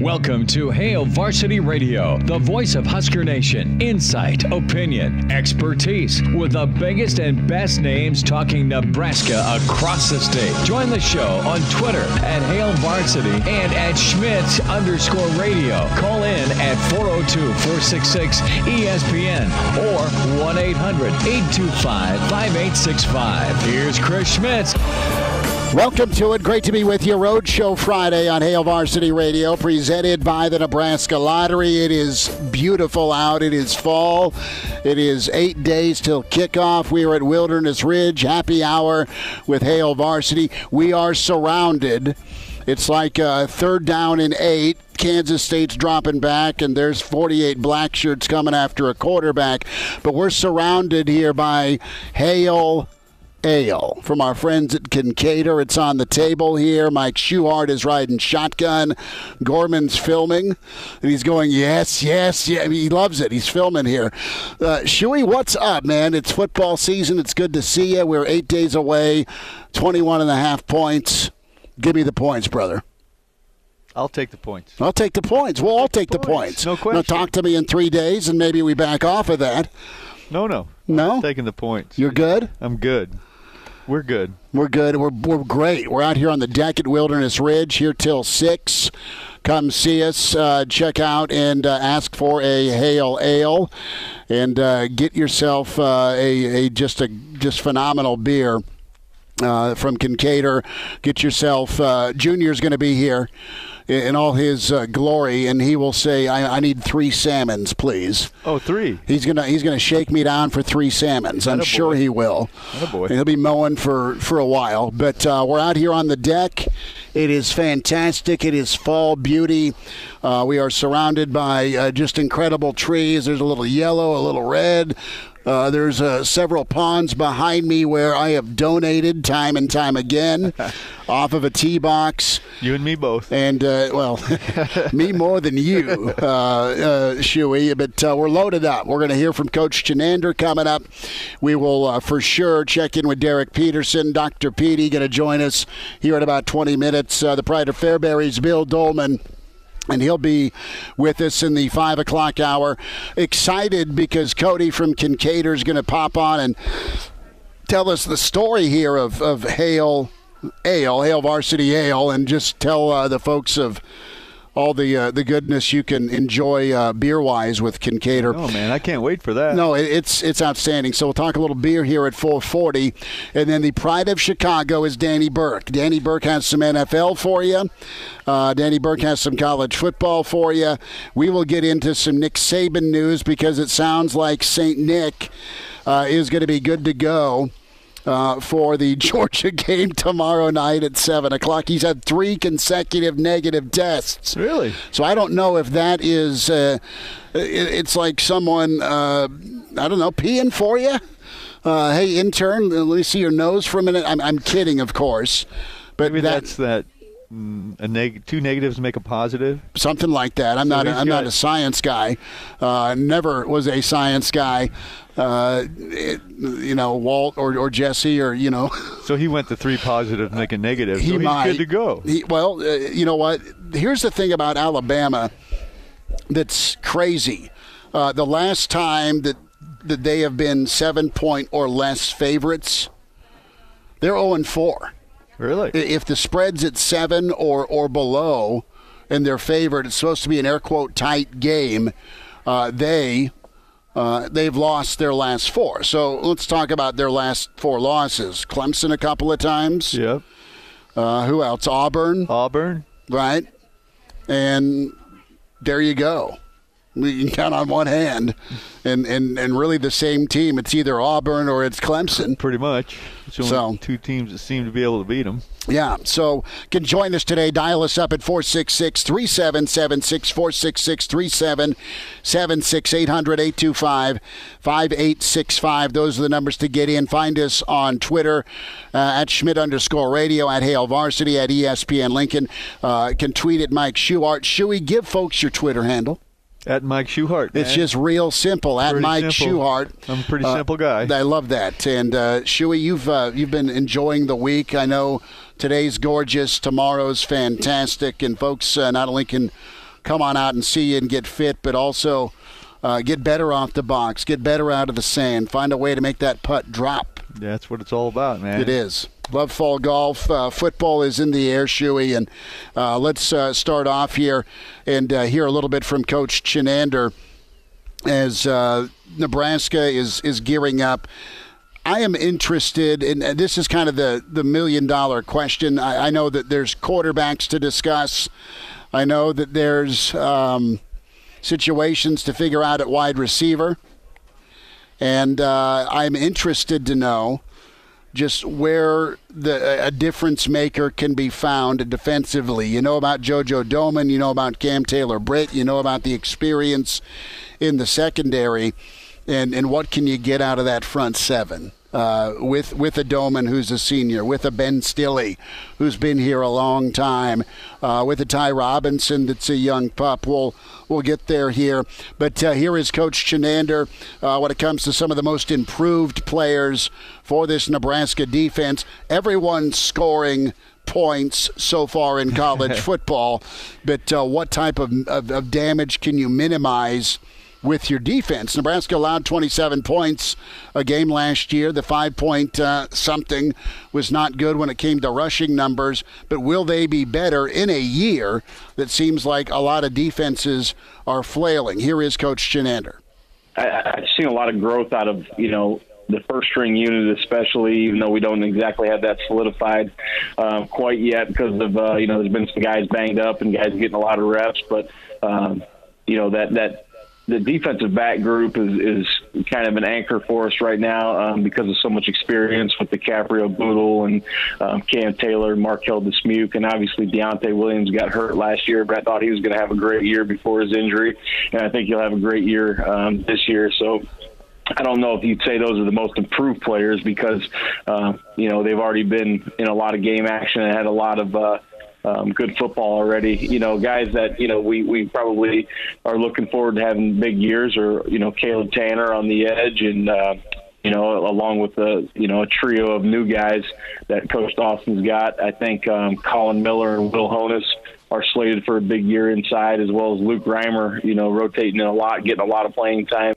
Welcome to Hail Varsity Radio, the voice of Husker Nation. Insight, opinion, expertise, with the biggest and best names talking Nebraska across the state. Join the show on Twitter at Hail Varsity and at Schmidt_radio. Call in at 402-466-ESPN or 1-800-825-5865. Here's Chris Schmidt. Welcome to it. Great to be with you. Roadshow Friday on Hail Varsity Radio, presented by the Nebraska Lottery. It is beautiful out. It is fall. It is 8 days till kickoff. We are at Wilderness Ridge, happy hour with Hail Varsity. We are surrounded. It's like third down and 8. Kansas State's dropping back, and there's 48 black shirts coming after a quarterback. But we're surrounded here by Hail Ale from our friends at Kinkaider. It's on the table here. Mike Schuchart is riding shotgun. Gorman's filming, and he's going, yes, yes, yeah. I mean, he loves it. He's filming here. Shuey, what's up, man? It's football season. It's good to see you. We're 8 days away, 21.5 points. Give me the points, brother. I'll take the points. I'll take the points. We'll all take the points. No question. Now talk to me in 3 days, and maybe we back off of that. No. No? I'm taking the points. You're good? I'm good. We're good. We're good. We're great. We're out here on the deck at Wilderness Ridge here till 6. Come see us, check out, and ask for a Hail Ale, and get yourself a just phenomenal beer from Kinkaider. Get yourself. Junior's going to be here in all his glory, and he will say, I need 3 salmons, please. Oh, 3. He's gonna shake me down for 3 salmons. I'm sure he will. Attaboy. And he'll be mowing for a while. But we're out here on the deck. It is fantastic. It is fall beauty. We are surrounded by just incredible trees. There's a little yellow, a little red. There's several ponds behind me where I have donated time and time again off of a tee box. You and me both. And, well, me more than you, Shuey. But we're loaded up. We're going to hear from Coach Chenander coming up. We will for sure check in with Derek Peterson. Dr. Petey going to join us here in about 20 minutes. The Pride of Fairbury's Bill Doleman. And he'll be with us in the 5 o'clock hour. Excited because Cody from Kinkaider is going to pop on and tell us the story here of Hail Varsity Ale, and just tell the folks of all the goodness you can enjoy beer-wise with Kinkaider. Oh, man, I can't wait for that. No, it's outstanding. So we'll talk a little beer here at 4:40. And then the Pride of Chicago is Danny Burke. Danny Burke has some NFL for you. Danny Burke has some college football for you. We will get into some Nick Saban news because it sounds like St. Nick is going to be good to go for the Georgia game tomorrow night at 7 o'clock. He's had 3 consecutive negative tests. Really? So I don't know if that is it's like someone, I don't know, peeing for you. Hey, intern, let me see your nose for a minute. I'm kidding, of course. But maybe that's that. 2 negatives make a positive. Something like that. I'm not a science guy. Never was a science guy. Walt or Jesse or So he went to 3 positive, make a negative. He's good to go. You know what? Here's the thing about Alabama that's crazy. The last time that they have been 7-point or less favorites, they're 0-4. Really? If the spread's at 7 or below and they're favored, it's supposed to be an air quote tight game. They've lost their last 4. So let's talk about their last 4 losses. Clemson a couple of times. Yep. Who else? Auburn. Right. And there you go. You can count on one hand. And really the same team. It's either Auburn or it's Clemson. Pretty much. It's only 2 teams that seem to be able to beat them. Yeah, so can join us today. Dial us up at 466-3776, 466-3776, 800-825-5865. Those are the numbers to get in. Find us on Twitter at Schmidt_radio, at Hail Varsity, at ESPN Lincoln. Can tweet at Mike Schuchart. Shuey, give folks your Twitter handle. At Mike Schuchart. It's just real simple. At Mike Schuchart. I'm a pretty simple guy. I love that. And Shuey, you've been enjoying the week. I know today's gorgeous, tomorrow's fantastic, and folks not only can come on out and see you and get fit, but also get better off the box, get better out of the sand, find a way to make that putt drop. That's what it's all about, man. It is. Love fall golf. Football is in the air, Shuey, and let's start off here and hear a little bit from Coach Chinander as Nebraska is gearing up. I am interested, and this is kind of the million-dollar question. I know that there's quarterbacks to discuss. I know that there's situations to figure out at wide receiver. And I'm interested to know just where a difference maker can be found defensively. You know about JoJo Doleman, you know about Cam Taylor-Britt, you know about the experience in the secondary, and what can you get out of that front seven? With a Doleman who's a senior, with a Ben Stilley who's been here a long time, with a Ty Robinson that's a young pup. We'll get there here. But here is Coach Chinander when it comes to some of the most improved players for this Nebraska defense. Everyone's scoring points so far in college football, but what type of damage can you minimize with your defense? Nebraska allowed 27 points a game last year. The 5-point something was not good when it came to rushing numbers, but will they be better in a year that seems like a lot of defenses are flailing? Here is Coach Chinander. I've seen a lot of growth out of, the first string unit, especially, even though we don't exactly have that solidified quite yet because of, there's been some guys banged up and guys getting a lot of reps, but, that the defensive back group is kind of an anchor for us right now because of so much experience with DiCaprio Boodle and Cam Taylor, Markel Dismuke, and obviously Deontay Williams got hurt last year, but I thought he was going to have a great year before his injury, and I think he'll have a great year this year. So I don't know if you'd say those are the most improved players because, they've already been in a lot of game action and had a lot of good football already. Guys that, we probably are looking forward to having big years or, Caleb Tanner on the edge and, along with a trio of new guys that Coach Dawson's got. I think Colin Miller and Will Honus are slated for a big year inside, as well as Luke Reimer, rotating in a lot, getting a lot of playing time.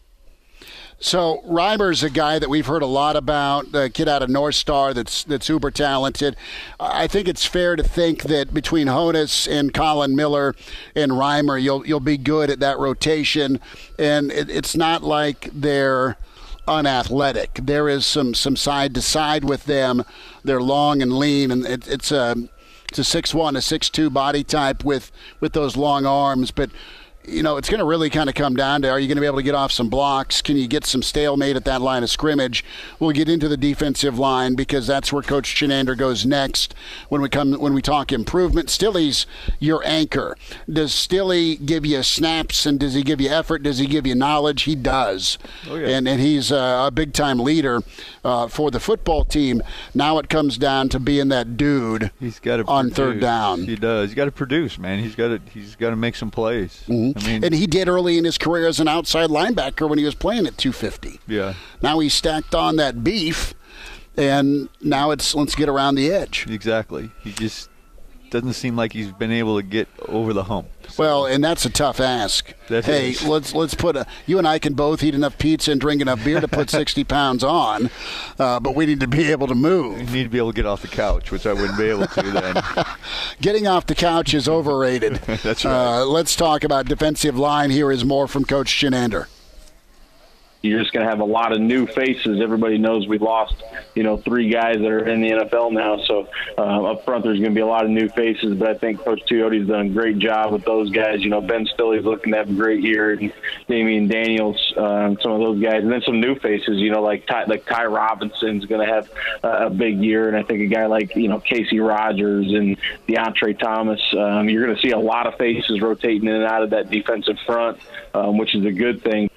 So Reimer's a guy that we've heard a lot about, the kid out of North Star that's uber talented. I think it's fair to think that between Honus and Colin Miller and Reimer, you'll be good at that rotation. And it's not like they're unathletic. There is some side to side with them. They're long and lean, and it's a 6'1", a 6'2" body type with those long arms, but it's going to really kind of come down to, are you going to be able to get off some blocks? Can you get some stalemate at that line of scrimmage? We'll get into the defensive line because that's where Coach Chinander goes next when we talk improvement. Stilley's your anchor. Does Stilley give you snaps, and does he give you effort? Does he give you knowledge? He does. Oh, yeah. And he's a big-time leader for the football team. Now it comes down to being that dude on third down. He does. He's got to produce, man. He's got to make some plays. Mm-hmm. And he did early in his career as an outside linebacker when he was playing at 250. Yeah. Now he's stacked on that beef, and now it's let's get around the edge. Exactly. He just doesn't seem like he's been able to get over the hump. So. Well, and that's a tough ask. Let's put you and I can both eat enough pizza and drink enough beer to put 60 pounds on, but we need to be able to move. You need to be able to get off the couch, which I wouldn't be able to then. Getting off the couch is overrated. That's right. Let's talk about defensive line. Here is more from Coach Chinander. You're just going to have a lot of new faces. Everybody knows we've lost, 3 guys that are in the NFL now. So up front, there's going to be a lot of new faces. But I think Coach Teoti's done a great job with those guys. Ben Stilley's looking to have a great year, and Damian Daniels, some of those guys, and then some new faces. Like Ty Robinson's going to have a big year, and I think a guy like Casey Rogers and DeAndre Thomas. You're going to see a lot of faces rotating in and out of that defensive front, which is a good thing.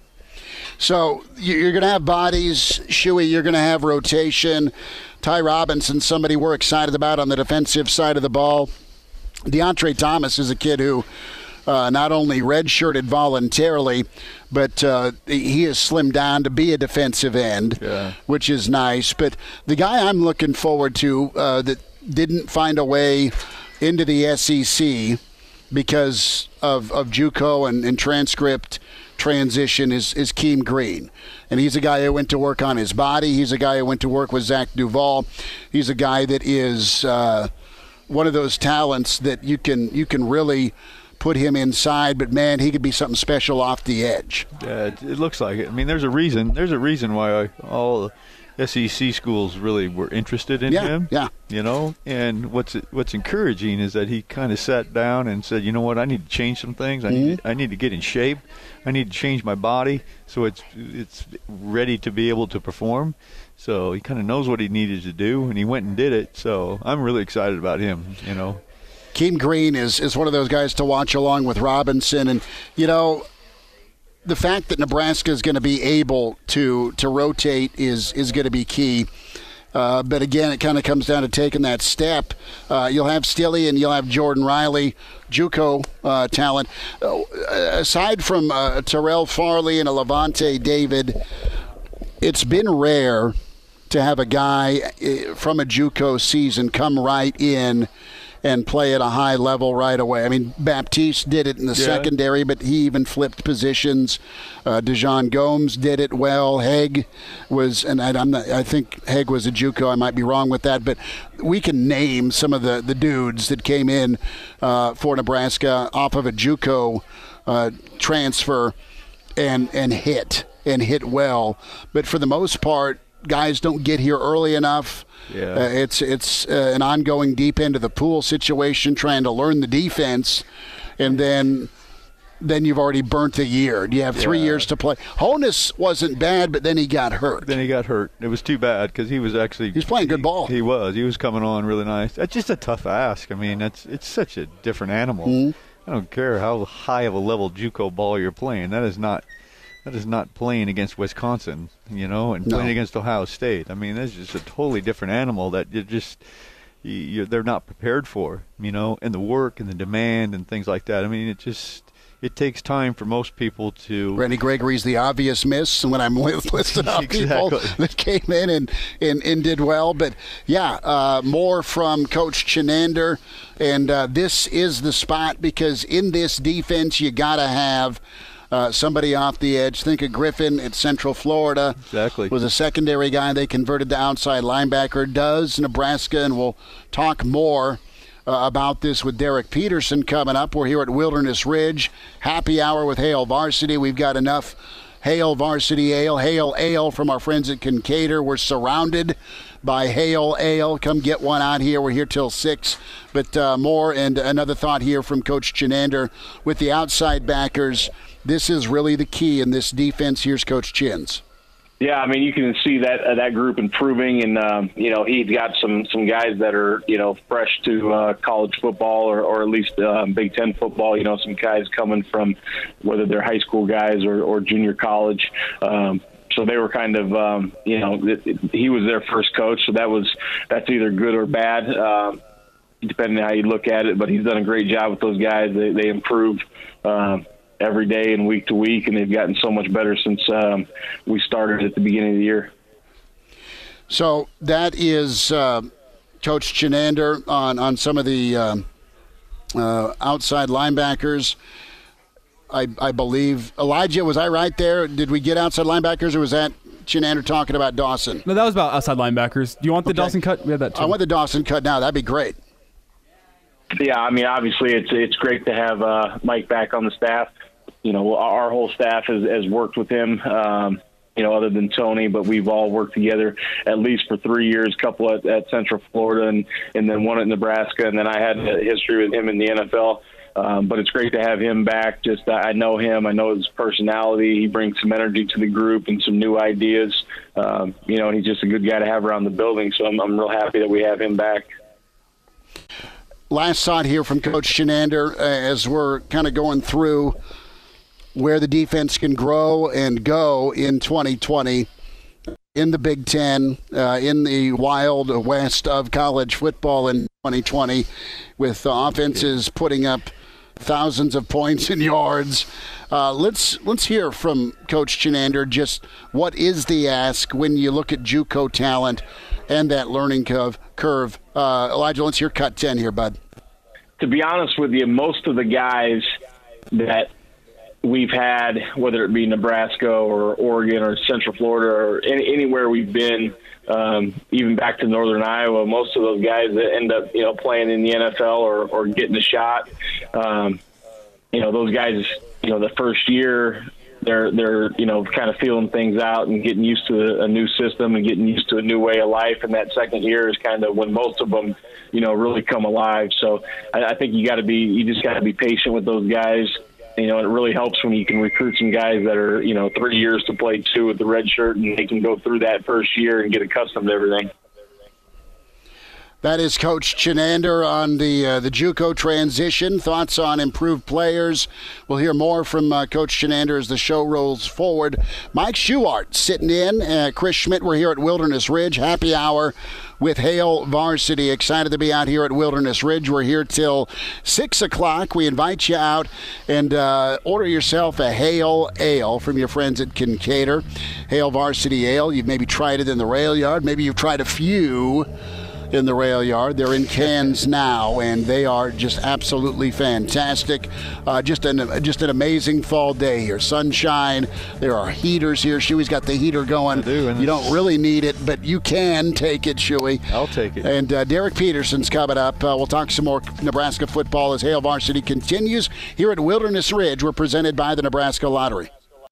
So you're going to have bodies, Shuey, you're going to have rotation. Ty Robinson, somebody we're excited about on the defensive side of the ball. DeAndre Thomas is a kid who not only redshirted voluntarily, but he has slimmed down to be a defensive end, which is nice. But the guy I'm looking forward to that didn't find a way into the SEC because of JUCO and transcript transition is Keem Green. And he's a guy who went to work on his body. He's a guy who went to work with Zach Duvall. He's a guy that is one of those talents that you can really put him inside, but man, he could be something special off the edge. Yeah, it looks like it. I mean, there's a reason why all SEC schools really were interested in him. Yeah. You know, and what's encouraging is that he kind of sat down and said, you know what, I need to change some things. I need to get in shape. I need to change my body so it's ready to be able to perform. So he kind of knows what he needed to do, and he went and did it. So I'm really excited about him, you know. Keem Green is one of those guys to watch along with Robinson. And, you know, the fact that Nebraska is going to be able to rotate is going to be key. But, again, it kind of comes down to taking that step. You'll have Stilley and you'll have Jordan Riley, JUCO talent. Aside from Terrell Farley and a Levante David, it's been rare to have a guy from a JUCO season come right in and play at a high level right away. I mean, Baptiste did it in the secondary, but he even flipped positions. Dejon Gomes did it well. Hegg was, and I think Hegg was a JUCO. I might be wrong with that, but we can name some of the dudes that came in for Nebraska off of a JUCO transfer and hit well. But for the most part, guys don't get here early enough. Yeah. It's an ongoing deep end of the pool situation, trying to learn the defense, and then you've already burnt a year. You have 3 years to play. Honus wasn't bad, but then he got hurt. It was too bad because he was playing good ball. He was coming on really nice. That's just a tough ask. I mean, it's such a different animal. Mm-hmm. I don't care how high of a level JUCO ball you're playing. That is not playing against Wisconsin, you know, and playing against Ohio State. I mean, that's just a totally different animal that they're not prepared for, you know, and the work and the demand and things like that. I mean, it takes time for most people to. Randy Gregory's the obvious miss when I'm listing out people that came in and did well. But, more from Coach Chinander. And this is the spot because in this defense you got to have somebody off the edge. Think of Griffin at Central Florida. Exactly. Was a secondary guy they converted to outside linebacker. Does Nebraska, and we'll talk more about this with Derek Peterson coming up. We're here at Wilderness Ridge. Happy hour with Hail Varsity. We've got enough Hail Varsity Ale, Hail Ale from our friends at Kinkaider. We're surrounded by Hail Ale. Come get one out here. We're here till 6. But more, and another thought here from Coach Chinander with the outside backers. This is really the key in this defense. Here's Coach Chins. Yeah, I mean, you can see that group improving, and he's got some guys that are fresh to college football or at least Big Ten football. Some guys coming from whether they're high school guys or junior college. So they were kind of he was their first coach, so that's either good or bad, depending on how you look at it. But he's done a great job with those guys. They improve every day and week to week, and they've gotten so much better since we started at the beginning of the year. So that is Coach Chinander on some of the outside linebackers. I believe, Elijah, was I right there? Did we get outside linebackers, or was that Chinander talking about Dawson? No, that was about outside linebackers. Do you want the Dawson cut? We have that too. I want the Dawson cut now. That'd be great. Yeah, I mean, obviously it's great to have Mike back on the staff. Our whole staff has worked with him, other than Tony, but we've all worked together at least for 3 years, a couple at Central Florida and then one at Nebraska. And then I had a history with him in the NFL. But it's great to have him back. I know him. I know his personality. He brings some energy to the group and some new ideas. And he's just a good guy to have around the building. So I'm real happy that we have him back. Last thought here from Coach Chinander as we're kind of going through where the defense can grow and go in 2020 in the Big Ten, in the wild west of college football in 2020, with offenses putting up thousands of points and yards. Let's hear from Coach Chinander just what is the ask when you look at JUCO talent and that learning curve. Elijah, let's hear cut 10 here, bud. to be honest with you, most of the guys that we've had, whether it be Nebraska or Oregon or Central Florida or anywhere we've been, even back to Northern Iowa, most of those guys that end up, playing in the NFL or getting a shot, those guys, the first year they're kind of feeling things out and getting used to a new system and getting used to a new way of life. And that second year is kind of when most of them, really come alive. So I think you just got to be patient with those guys. It really helps when you can recruit some guys that are, 3 years to play 2 with the red shirt, and they can go through that first year and get accustomed to everything. That is Coach Chinander on the JUCO transition. Thoughts on improved players. We'll hear more from Coach Chinander as the show rolls forward. Mike Schuchart sitting in. Chris Schmidt, we're here at Wilderness Ridge. Happy hour with Hail Varsity. Excited to be out here at Wilderness Ridge. We're here till 6 o'clock. We invite you out and order yourself a Hail Ale from your friends at Kinkaider. Hail Varsity Ale. You've maybe tried it in the rail yard. Maybe you've tried a few in the rail yard. They're in cans now, and they are just absolutely fantastic. Just an amazing fall day here. Sunshine. There are heaters here. Shuey's got the heater going. I do. You don't really need it, but you can take it, Shuey. I'll take it. And Derek Peterson's coming up. We'll talk some more Nebraska football as Hail Varsity continues here at Wilderness Ridge. We're presented by the Nebraska Lottery.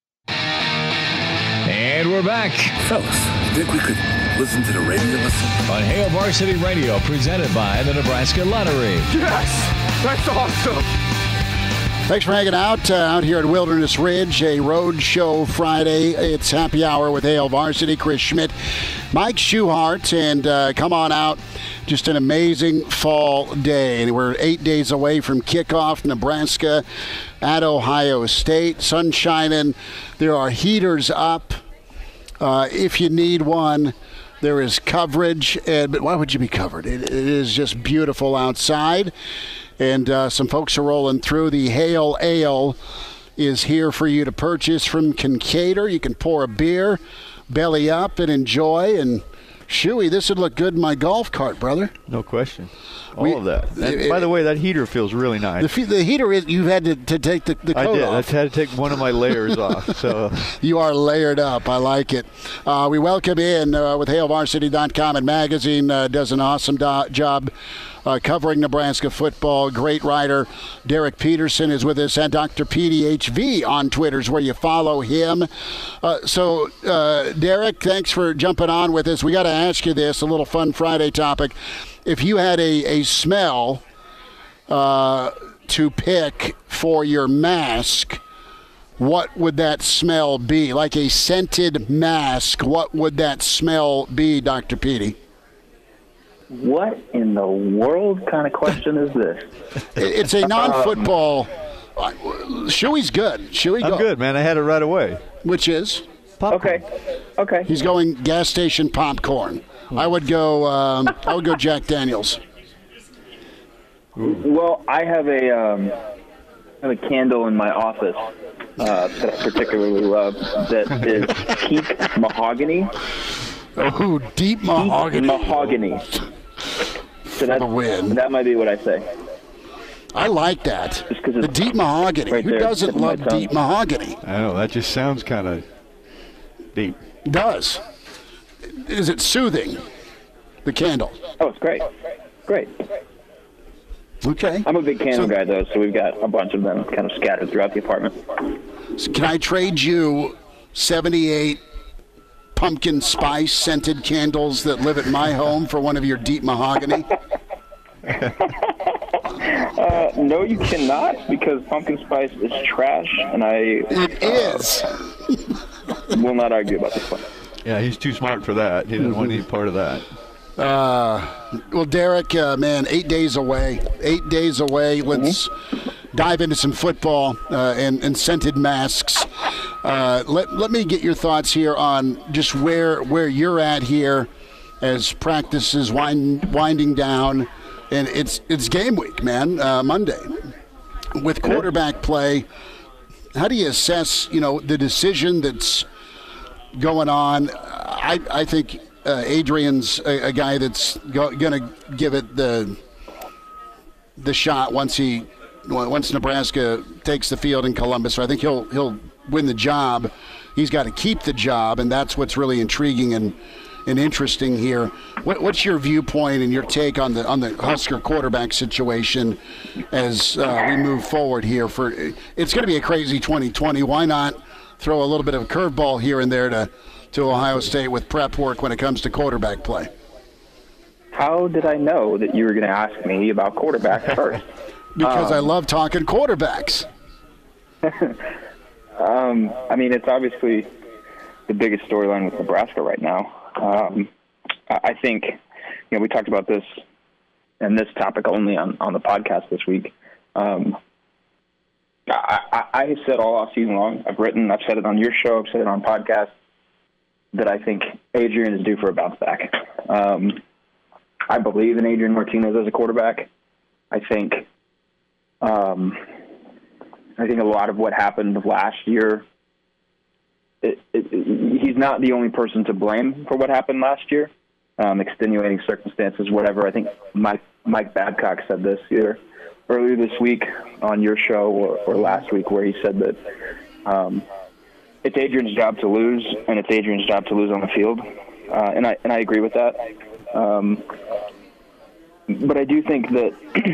And we're back. Fellas, think we could listen to the radio listen? On Hail Varsity Radio, presented by the Nebraska Lottery. Yes! That's awesome! Thanks for hanging out here at Wilderness Ridge, a road show Friday. It's happy hour with Hail Varsity. Chris Schmidt, Mike Schuchart, and come on out. Just an amazing fall day. We're 8 days away from kickoff. Nebraska at Ohio State. Sun shining. There are heaters up. If you need one, there is coverage. But why would you be covered? It is just beautiful outside. And some folks are rolling through. The Hail Ale is here for you to purchase from Kinkaider. You can pour a beer, belly up, and enjoy. And Shuey, this would look good in my golf cart, brother. No question. All of that. And by the way, that heater feels really nice. The heater is, you've had to take the coat off. I did. I've had to take one of my layers off. So you are layered up. I like it. We welcome in with HailVarsity.com and magazine. Does an awesome job covering Nebraska football. Great writer Derek Peterson is with us, and Dr. PDHV on Twitter is where you follow him. So, Derek, thanks for jumping on with us. We got to ask you this, a little fun Friday topic. If you had a smell to pick for your mask, what would that smell be? Like a scented mask, what would that smell be, Dr. Petey? What in the world kind of question is this? It's a non-football. Shuey's good. Shuey, I'm good, man. I had it right away. Which is? Popcorn. Okay. He's going gas station popcorn. I would go Jack Daniels. Well, I have a candle in my office that I particularly love that is teak mahogany. Oh, deep mahogany. Deep mahogany. So that might be what I say. I like that. Just 'cause the it's deep mahogany. right Who there, doesn't love deep mahogany? I know. That just sounds kind of deep. It does. Is it soothing, the candle? Oh, it's great. Great. Okay. I'm a big candle guy, though, so we've got a bunch of them kind of scattered throughout the apartment. So can I trade you 78 pumpkin spice scented candles that live at my home for one of your deep mahogany? No, you cannot, because pumpkin spice is trash, and It is. will not argue about this one. Yeah, he's too smart for that. He doesn't want any part of that. Well, Derek, man, 8 days away. 8 days away. Let's dive into some football and scented masks. Let me get your thoughts here on just where you're at here as practice is winding down. And it's game week, man, Monday. With quarterback play, how do you assess, the decision that's going on? I think – Adrian's a guy that's going to give it the, 50-50 the shot once Nebraska takes the field in Columbus. So I think he'll win the job. He's got to keep the job, and that's what's really intriguing and interesting here. What's your viewpoint and your take on the Husker quarterback situation as we move forward here? It's going to be a crazy 2020. Why not throw a little bit of a curveball here and there to Ohio State with prep work when it comes to quarterback play? How did I know that you were going to ask me about quarterbacks first? Because I love talking quarterbacks. I mean, it's obviously the biggest storyline with Nebraska right now. I think, we talked about this and this topic only on the podcast this week. I have said all off season long, I've said it on your show, I've said it on podcasts, that I think Adrian is due for a bounce back. I believe in Adrian Martinez as a quarterback. I think a lot of what happened last year, he's not the only person to blame for what happened last year. Extenuating circumstances, whatever. I think Mike Babcock said this earlier this week on your show or last week, where he said that it's Adrian's job to lose, and it's Adrian's job to lose on the field. And I agree with that. But I do think that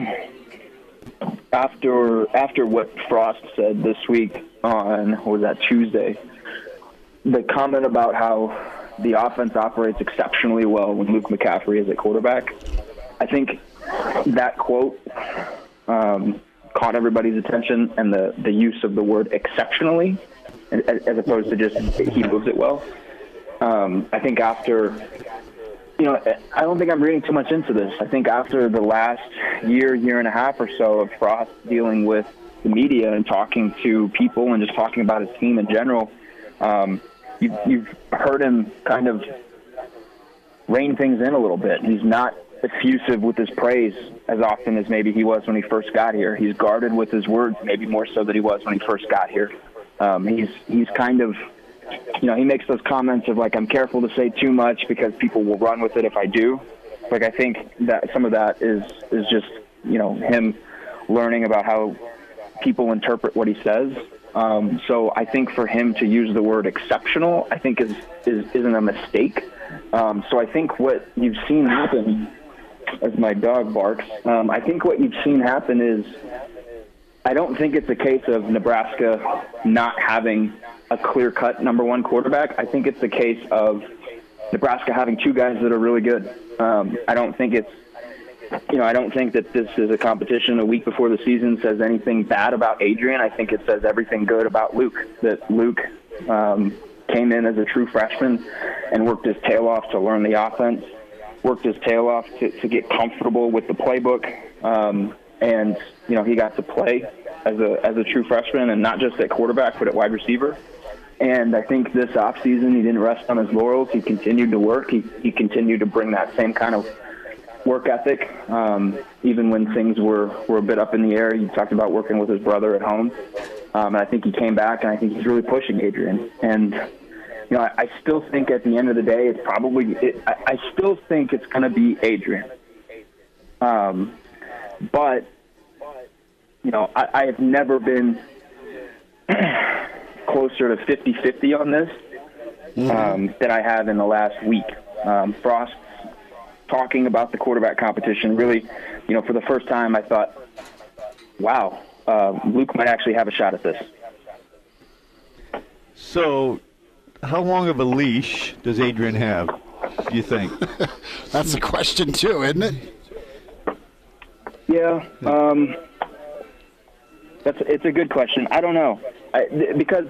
after what Frost said this week on, what was that, Tuesday, the comment about how the offense operates exceptionally well when Luke McCaffrey is at quarterback, I think that quote caught everybody's attention, and the use of the word exceptionally as opposed to just he moves it well. I think after, I don't think I'm reading too much into this. I think after the last year and a half or so of Frost dealing with the media and talking to people and just talking about his team in general, you've heard him kind of rein things in a little bit. He's not effusive with his praise as often as maybe he was when he first got here. He's guarded with his words, maybe more so than he was when he first got here. He's kind of, he makes those comments of like, I'm careful to say too much because people will run with it if I do. Like, I think that some of that is just, him learning about how people interpret what he says. So I think for him to use the word exceptional, I think isn't a mistake. So I think what you've seen happen, as my dog barks, I think what you've seen happen is, I don't think it's a case of Nebraska not having a clear-cut number one quarterback. I think it's a case of Nebraska having two guys that are really good. I don't think that this is a competition a week before the season says anything bad about Adrian. I think it says everything good about Luke, that Luke came in as a true freshman and worked his tail off to learn the offense, worked his tail off to get comfortable with the playbook. And, he got to play as a true freshman, and not just at quarterback, but at wide receiver. And I think this offseason he didn't rest on his laurels. He continued to work. He continued to bring that same kind of work ethic, even when things were a bit up in the air. He talked about working with his brother at home. And I think he came back, and I think he's really pushing Adrian. And, I still think at the end of the day, I still think it's going to be Adrian. But, I have never been closer to 50-50 on this than I have in the last week. Frost talking about the quarterback competition really, for the first time I thought, wow, Luke might actually have a shot at this. So how long of a leash does Adrian have, do you think? That's a question too, isn't it? Yeah, it's a good question. I don't know, because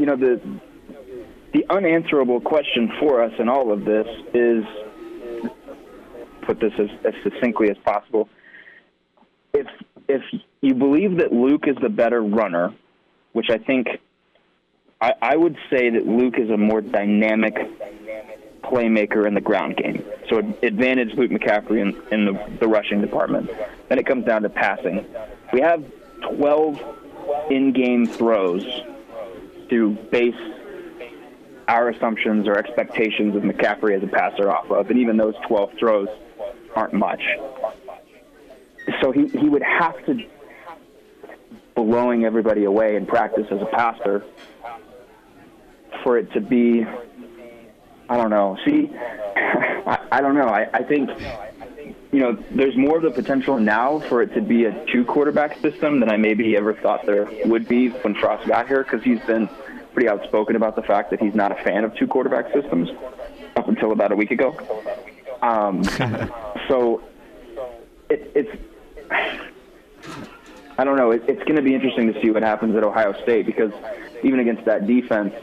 the unanswerable question for us in all of this is, put this as succinctly as possible, if you believe that Luke is the better runner, which I think I would say that Luke is a more dynamic playmaker in the ground game. So advantage Luke McCaffrey in the rushing department. Then it comes down to passing. We have 12 in-game throws to base our assumptions or expectations of McCaffrey as a passer off of, and even those 12 throws aren't much. So he would have to blowing everybody away in practice as a passer for it to be, I don't know. See, I don't know. I think, there's more of the potential now for it to be a 2-quarterback system than I maybe ever thought there would be when Frost got here, because he's been pretty outspoken about the fact that he's not a fan of 2-quarterback systems up until about a week ago. So it's I don't know. It's going to be interesting to see what happens at Ohio State, because even against that defense,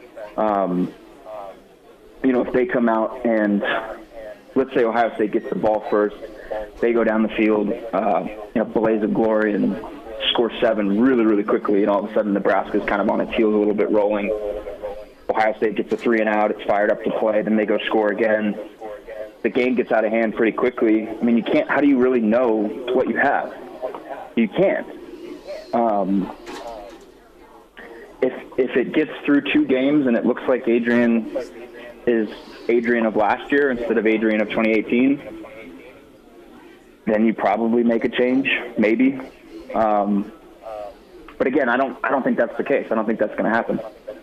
if they come out and let's say Ohio State gets the ball first, they go down the field, blaze of glory and score 7 really, really quickly, and all of a sudden Nebraska's kind of on its heels a little bit rolling. Ohio State gets a 3-and-out. It's fired up to play. Then they go score again. The game gets out of hand pretty quickly. I mean, you can't. How do you really know what you have? You can't. If it gets through 2 games and it looks like Adrian is Adrian of last year instead of Adrian of 2018, then you probably make a change, maybe. But again, I don't think that's the case. I don't think that's going to happen.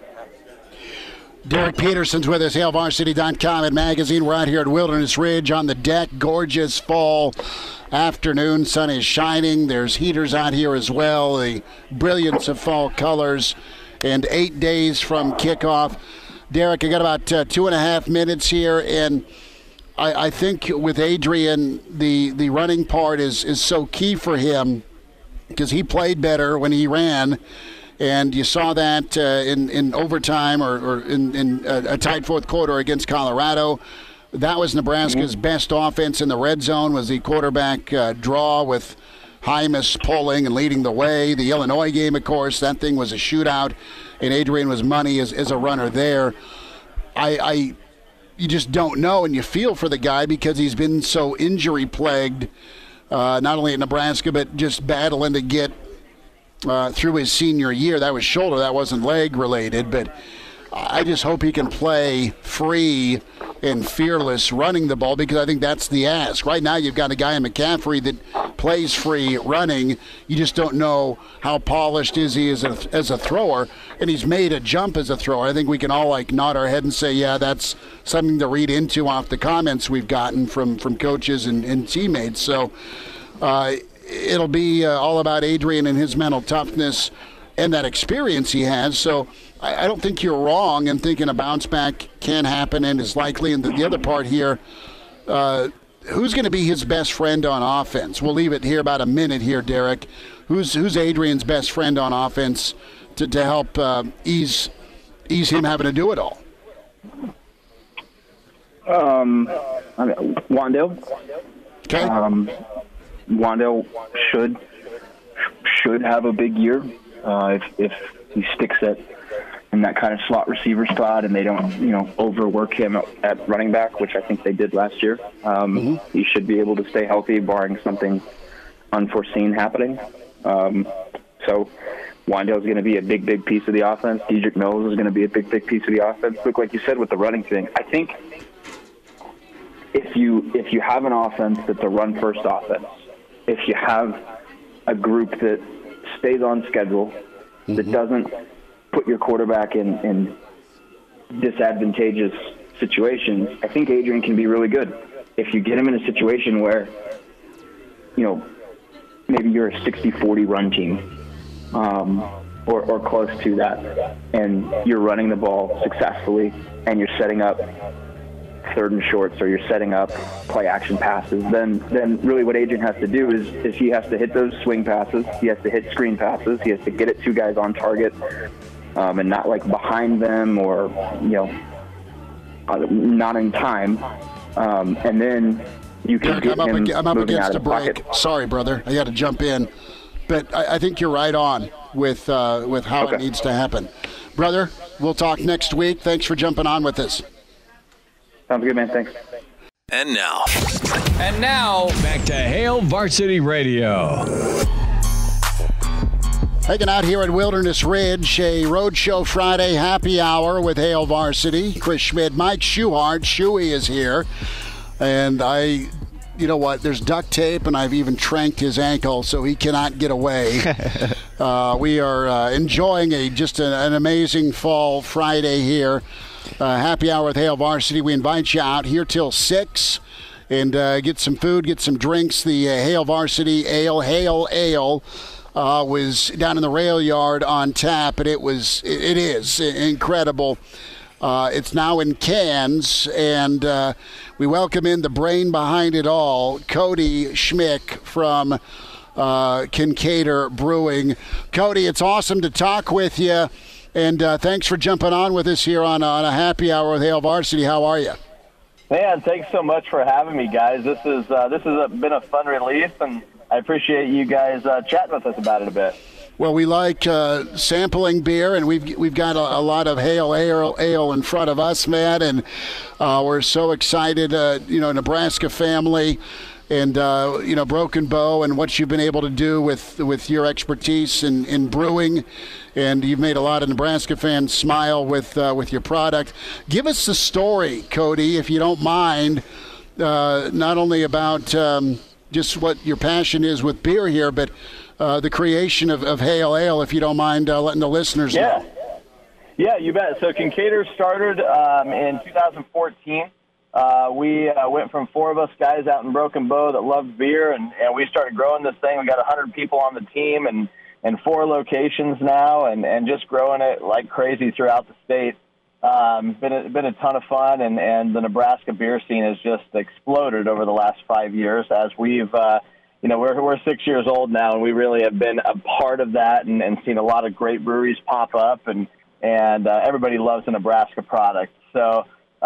Derek Peterson's with us, HailVarsity.com and magazine. We're out here at Wilderness Ridge on the deck. Gorgeous fall afternoon. Sun is shining. There's heaters out here as well. The brilliance of fall colors. And 8 days from kickoff. Derek, I got about 2.5 minutes here, and I think with Adrian, the running part is so key for him, because he played better when he ran. And you saw that in overtime or in a tight fourth quarter against Colorado. That was Nebraska's best offense in the red zone, was the quarterback draw with Hymas pulling and leading the way. The Illinois game, of course, that thing was a shootout, and Adrian was money as a runner there. You just don't know, and you feel for the guy because he's been so injury-plagued, not only at Nebraska, but just battling to get through his senior year. That was shoulder, that wasn't leg related, but I just hope he can play free and fearless running the ball, because I think that's the ask. Right now you've got a guy in McCaffrey that plays free running. You just don't know how polished is he as a thrower, and he's made a jump as a thrower. I think we can all nod our head and say, yeah, that's something to read into off the comments we've gotten from coaches and teammates. So it'll be all about Adrian and his mental toughness and that experience he has. So I don't think you're wrong in thinking a bounce back can happen and is likely. And the other part here, who's going to be his best friend on offense? We'll leave it here about a minute here, Derek. Who's Adrian's best friend on offense to help ease him having to do it all? Wandale. Okay. Wandale should have a big year if he sticks in that kind of slot receiver spot, and they don't overwork him at running back, which I think they did last year. He should be able to stay healthy, barring something unforeseen happening. So Wandale's going to be a big piece of the offense. Dedrick Mills is going to be a big piece of the offense. Look, like you said with the running thing, I think if you have an offense that's a run-first offense, if you have a group that stays on schedule, that doesn't put your quarterback in disadvantageous situations, I think Adrian can be really good. If you get him in a situation where, maybe you're a 60-40 run team, or close to that, and you're running the ball successfully, and you're setting up third and shorts, or you're setting up play action passes, then really what Adrian has to do is he has to hit those swing passes, he has to hit screen passes, he has to get it 2 guys on target, and not behind them or not in time, and then you can get him I'm up moving against out a of the break. pocket. Sorry, brother, I got to jump in, but I think you're right on with how it needs to happen, brother. We'll talk next week. Thanks for jumping on with us. Sounds good, man. Thanks. And now, back to Hail Varsity Radio. Hanging out here at Wilderness Ridge, a Roadshow Friday happy hour with Hail Varsity. Chris Schmidt, Mike Schuchart, Shuey is here. And I you know what? There's duct tape, and I've even tranked his ankle, so he cannot get away. We are enjoying just an amazing fall Friday here. Happy hour with Hail Varsity. We invite you out here till 6 and get some food, get some drinks. The Hail Varsity Ale, Hail Ale, was down in the rail yard on tap, and it is incredible. It's now in cans, and we welcome in the brain behind it all, Cody Schmick from Kinkaider Brewing. Cody, it's awesome to talk with you, and thanks for jumping on with us here on a happy hour with Hail Varsity. How are you? Man, thanks so much for having me, guys. This has been a fun release, and I appreciate you guys chatting with us about it a bit. Well, we like sampling beer, and we've got a lot of Hail Ale in front of us, Matt, and we're so excited. Nebraska family, and Broken Bow, and what you've been able to do with your expertise in brewing, and you've made a lot of Nebraska fans smile with your product. Give us the story, Cody, if you don't mind, not only about just what your passion is with beer here, but the creation of Hail Ale, if you don't mind letting the listeners know. Yeah, you bet. So Kinkaider started in 2014. We went from 4 of us guys out in Broken Bow that loved beer, and we started growing this thing. We got 100 people on the team and 4 locations now, and just growing it like crazy throughout the state. Been a ton of fun, and the Nebraska beer scene has just exploded over the last 5 years as we've we're 6 years old now, and we really have been a part of that and seen a lot of great breweries pop up, and everybody loves the Nebraska product. So,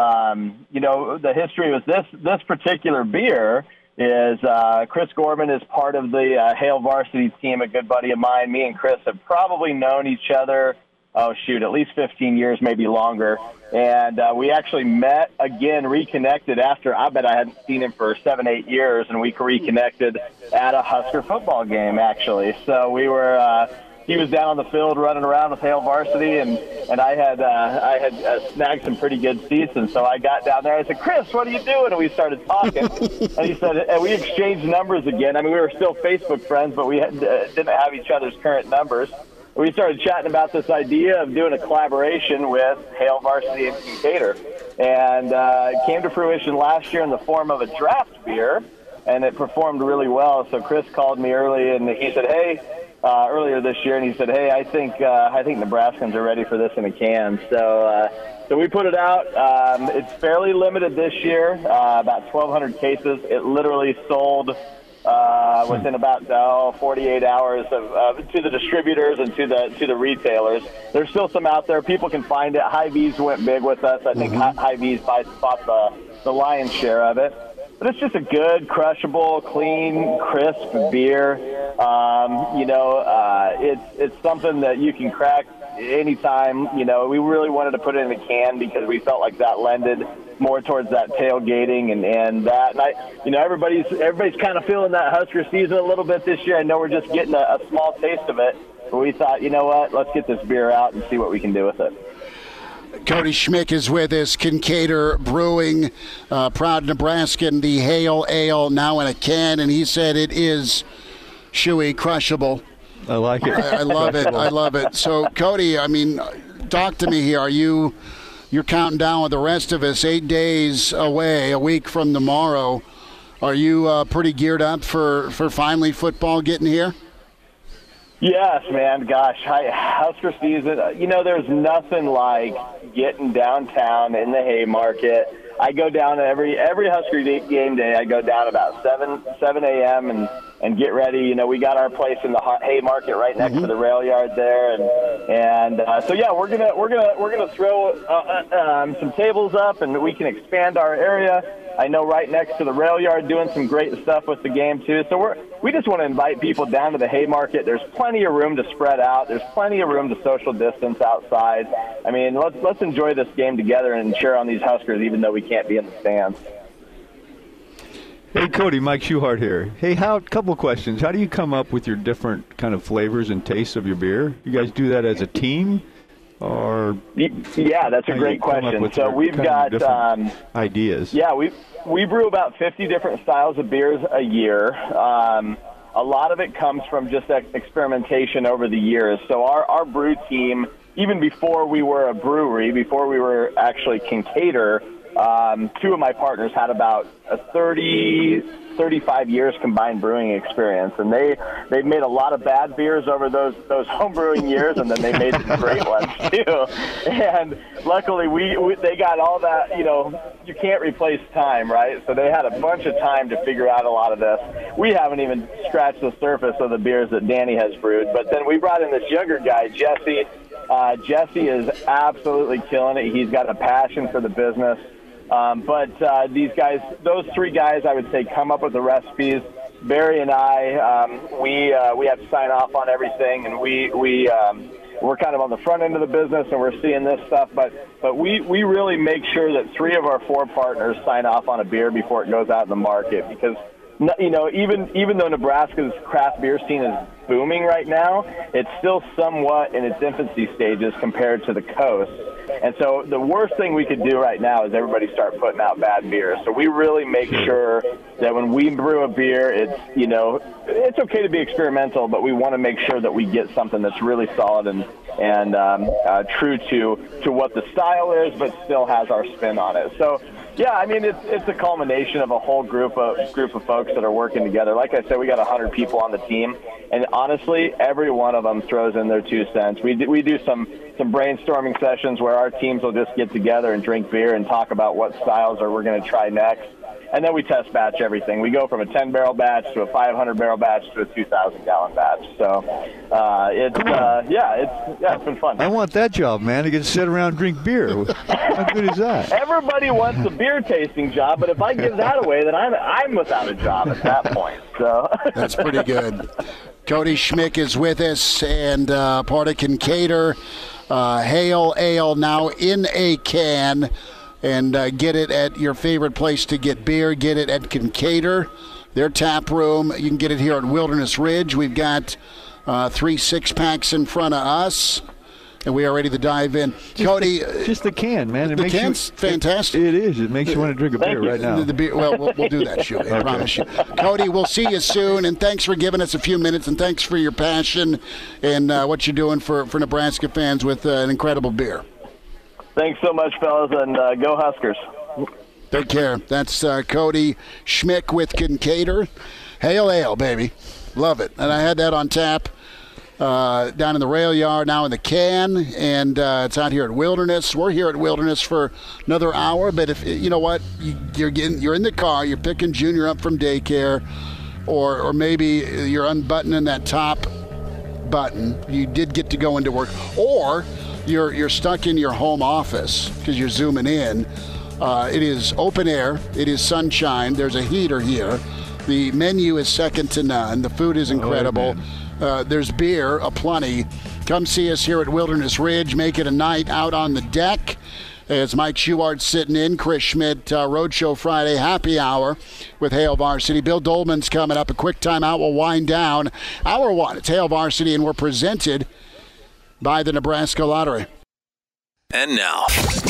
the history with this particular beer is Chris Gorman is part of the Hail Varsity team, a good buddy of mine. Me and Chris have probably known each other, at least 15 years, maybe longer. And we actually met again, reconnected after, I bet I hadn't seen him for 7-8 years, and we reconnected at a Husker football game, actually. So we were, he was down on the field running around with Hail Varsity, and I had snagged some pretty good seats, and so I got down there. I said, "Chris, what are you doing?" And we started talking, and he said, and we exchanged numbers again. I mean, we were still Facebook friends, but we didn't have each other's current numbers. We started chatting about this idea of doing a collaboration with Hail Varsity and Kinkaider, and it came to fruition last year in the form of a draft beer, and it performed really well. So Chris called me early, and he said, "Hey." Earlier this year, and he said, "Hey, I think Nebraskans are ready for this in a can." So we put it out. It's fairly limited this year, about 1,200 cases. It literally sold within about 48 hours to the distributors and to the retailers. There's still some out there. People can find it. Hy-Vee's went big with us. I think Hy-Vee's bought the lion's share of it. But it's just a good, crushable, clean, crisp beer. It's something that you can crack anytime. We really wanted to put it in a can because we felt like that lended more towards that tailgating and that. And everybody's kind of feeling that Husker season a little bit this year. I know we're just getting a small taste of it, but we thought, you know what, let's get this beer out and see what we can do with it. Cody Schmick is with us, Kinkaider Brewing, proud Nebraskan, the Hail Ale now in a can, and he said it is chewy, crushable. I like it. I love it. I love it. So, Cody, I mean, talk to me here. You're counting down with the rest of us, 8 days away, a week from tomorrow. Are you pretty geared up for finally football getting here? Yes, man. Gosh, Husker season. There's nothing like getting downtown in the Haymarket. I go down every Husker game day. I go down about 7 a.m. and get ready. We got our place in the Haymarket right next to the rail yard there, and so yeah, we're gonna throw some tables up, and we can expand our area. I know right next to the rail yard, doing some great stuff with the game too. So we just want to invite people down to the Haymarket. There's plenty of room to spread out. There's plenty of room to social distance outside. I mean, let's enjoy this game together and cheer on these Huskers, even though we can't be in the stands. Hey, Cody, Mike Schuchart here. Hey, couple questions. How do you come up with your different kind of flavors and tastes of your beer? You guys do that as a team? Or yeah, that's a great question. So we've got ideas. Yeah, we brew about 50 different styles of beers a year. A lot of it comes from just experimentation over the years. So our brew team, even before we were a brewery, before we were actually Kinkaider, two of my partners had about a 35 years combined brewing experience, and they've made a lot of bad beers over those home brewing years, and then they made some great ones too. And luckily they got all that, you can't replace time, right? So they had a bunch of time to figure out a lot of this. We haven't even scratched the surface of the beers that Danny has brewed, but then we brought in this younger guy, Jesse. Jesse is absolutely killing it. He's got a passion for the business. But these guys, those three guys, I would say, come up with the recipes. Barry and I, we have to sign off on everything, and we're kind of on the front end of the business, and we're seeing this stuff. But we really make sure that 3 of our 4 partners sign off on a beer before it goes out in the market, because even though Nebraska's craft beer scene is booming right now, it's still somewhat in its infancy stages compared to the coast. And so the worst thing we could do right now is everybody start putting out bad beers. So we really make sure that when we brew a beer, it's okay to be experimental, but we want to make sure that we get something that's really solid and true to what the style is, but still has our spin on it. So yeah, I mean, it's a culmination of a whole group of folks that are working together. Like I said, we got 100 people on the team, and honestly, every one of them throws in their 2 cents. We do some brainstorming sessions where our teams will just get together and drink beer and talk about what styles we're going to try next. And then we test batch everything. We go from a 10-barrel batch to a 500-barrel batch to a 2,000-gallon batch. So it's been fun. I want that job, man. To get to sit around and drink beer. How good is that? Everybody wants a beer tasting job, but if I give that away, then I'm without a job at that point. So that's pretty good. Cody Schmick is with us, and part of Kinkaider. Hail Ale now in a can. And get it at your favorite place to get beer. Get it at Kinkaider, their tap room. You can get it here at Wilderness Ridge. We've got 3 6-packs in front of us, and we are ready to dive in. Cody, just the can, man. The can's fantastic. It is. It makes you want to drink a beer right now. The beer, well, we'll do that, Shu. I promise you. Cody, we'll see you soon, and thanks for giving us a few minutes, and thanks for your passion and what you're doing for Nebraska fans with an incredible beer. Thanks so much, fellas, and go Huskers. Take care. That's Cody Schmick with Kinkaider. Hail Ale, baby. Love it. And I had that on tap down in the rail yard, now in the can, and it's out here at Wilderness. We're here at Wilderness for another hour, but if you know what, you're in the car, you're picking Junior up from daycare, or maybe you're unbuttoning that top button. You did get to go into work, or you're stuck in your home office because you're zooming in. It is open air. It is sunshine. There's a heater here. The menu is second to none. The food is incredible. There's beer aplenty. Come see us here at Wilderness Ridge. Make it a night out on the deck. It's Mike Schuchart sitting in. Chris Schmidt, Roadshow Friday, happy hour with Hail Varsity. Bill Doleman's coming up. A quick timeout. We'll wind down. Hour 1, it's Hail Varsity, and we're presented by the Nebraska Lottery. And now,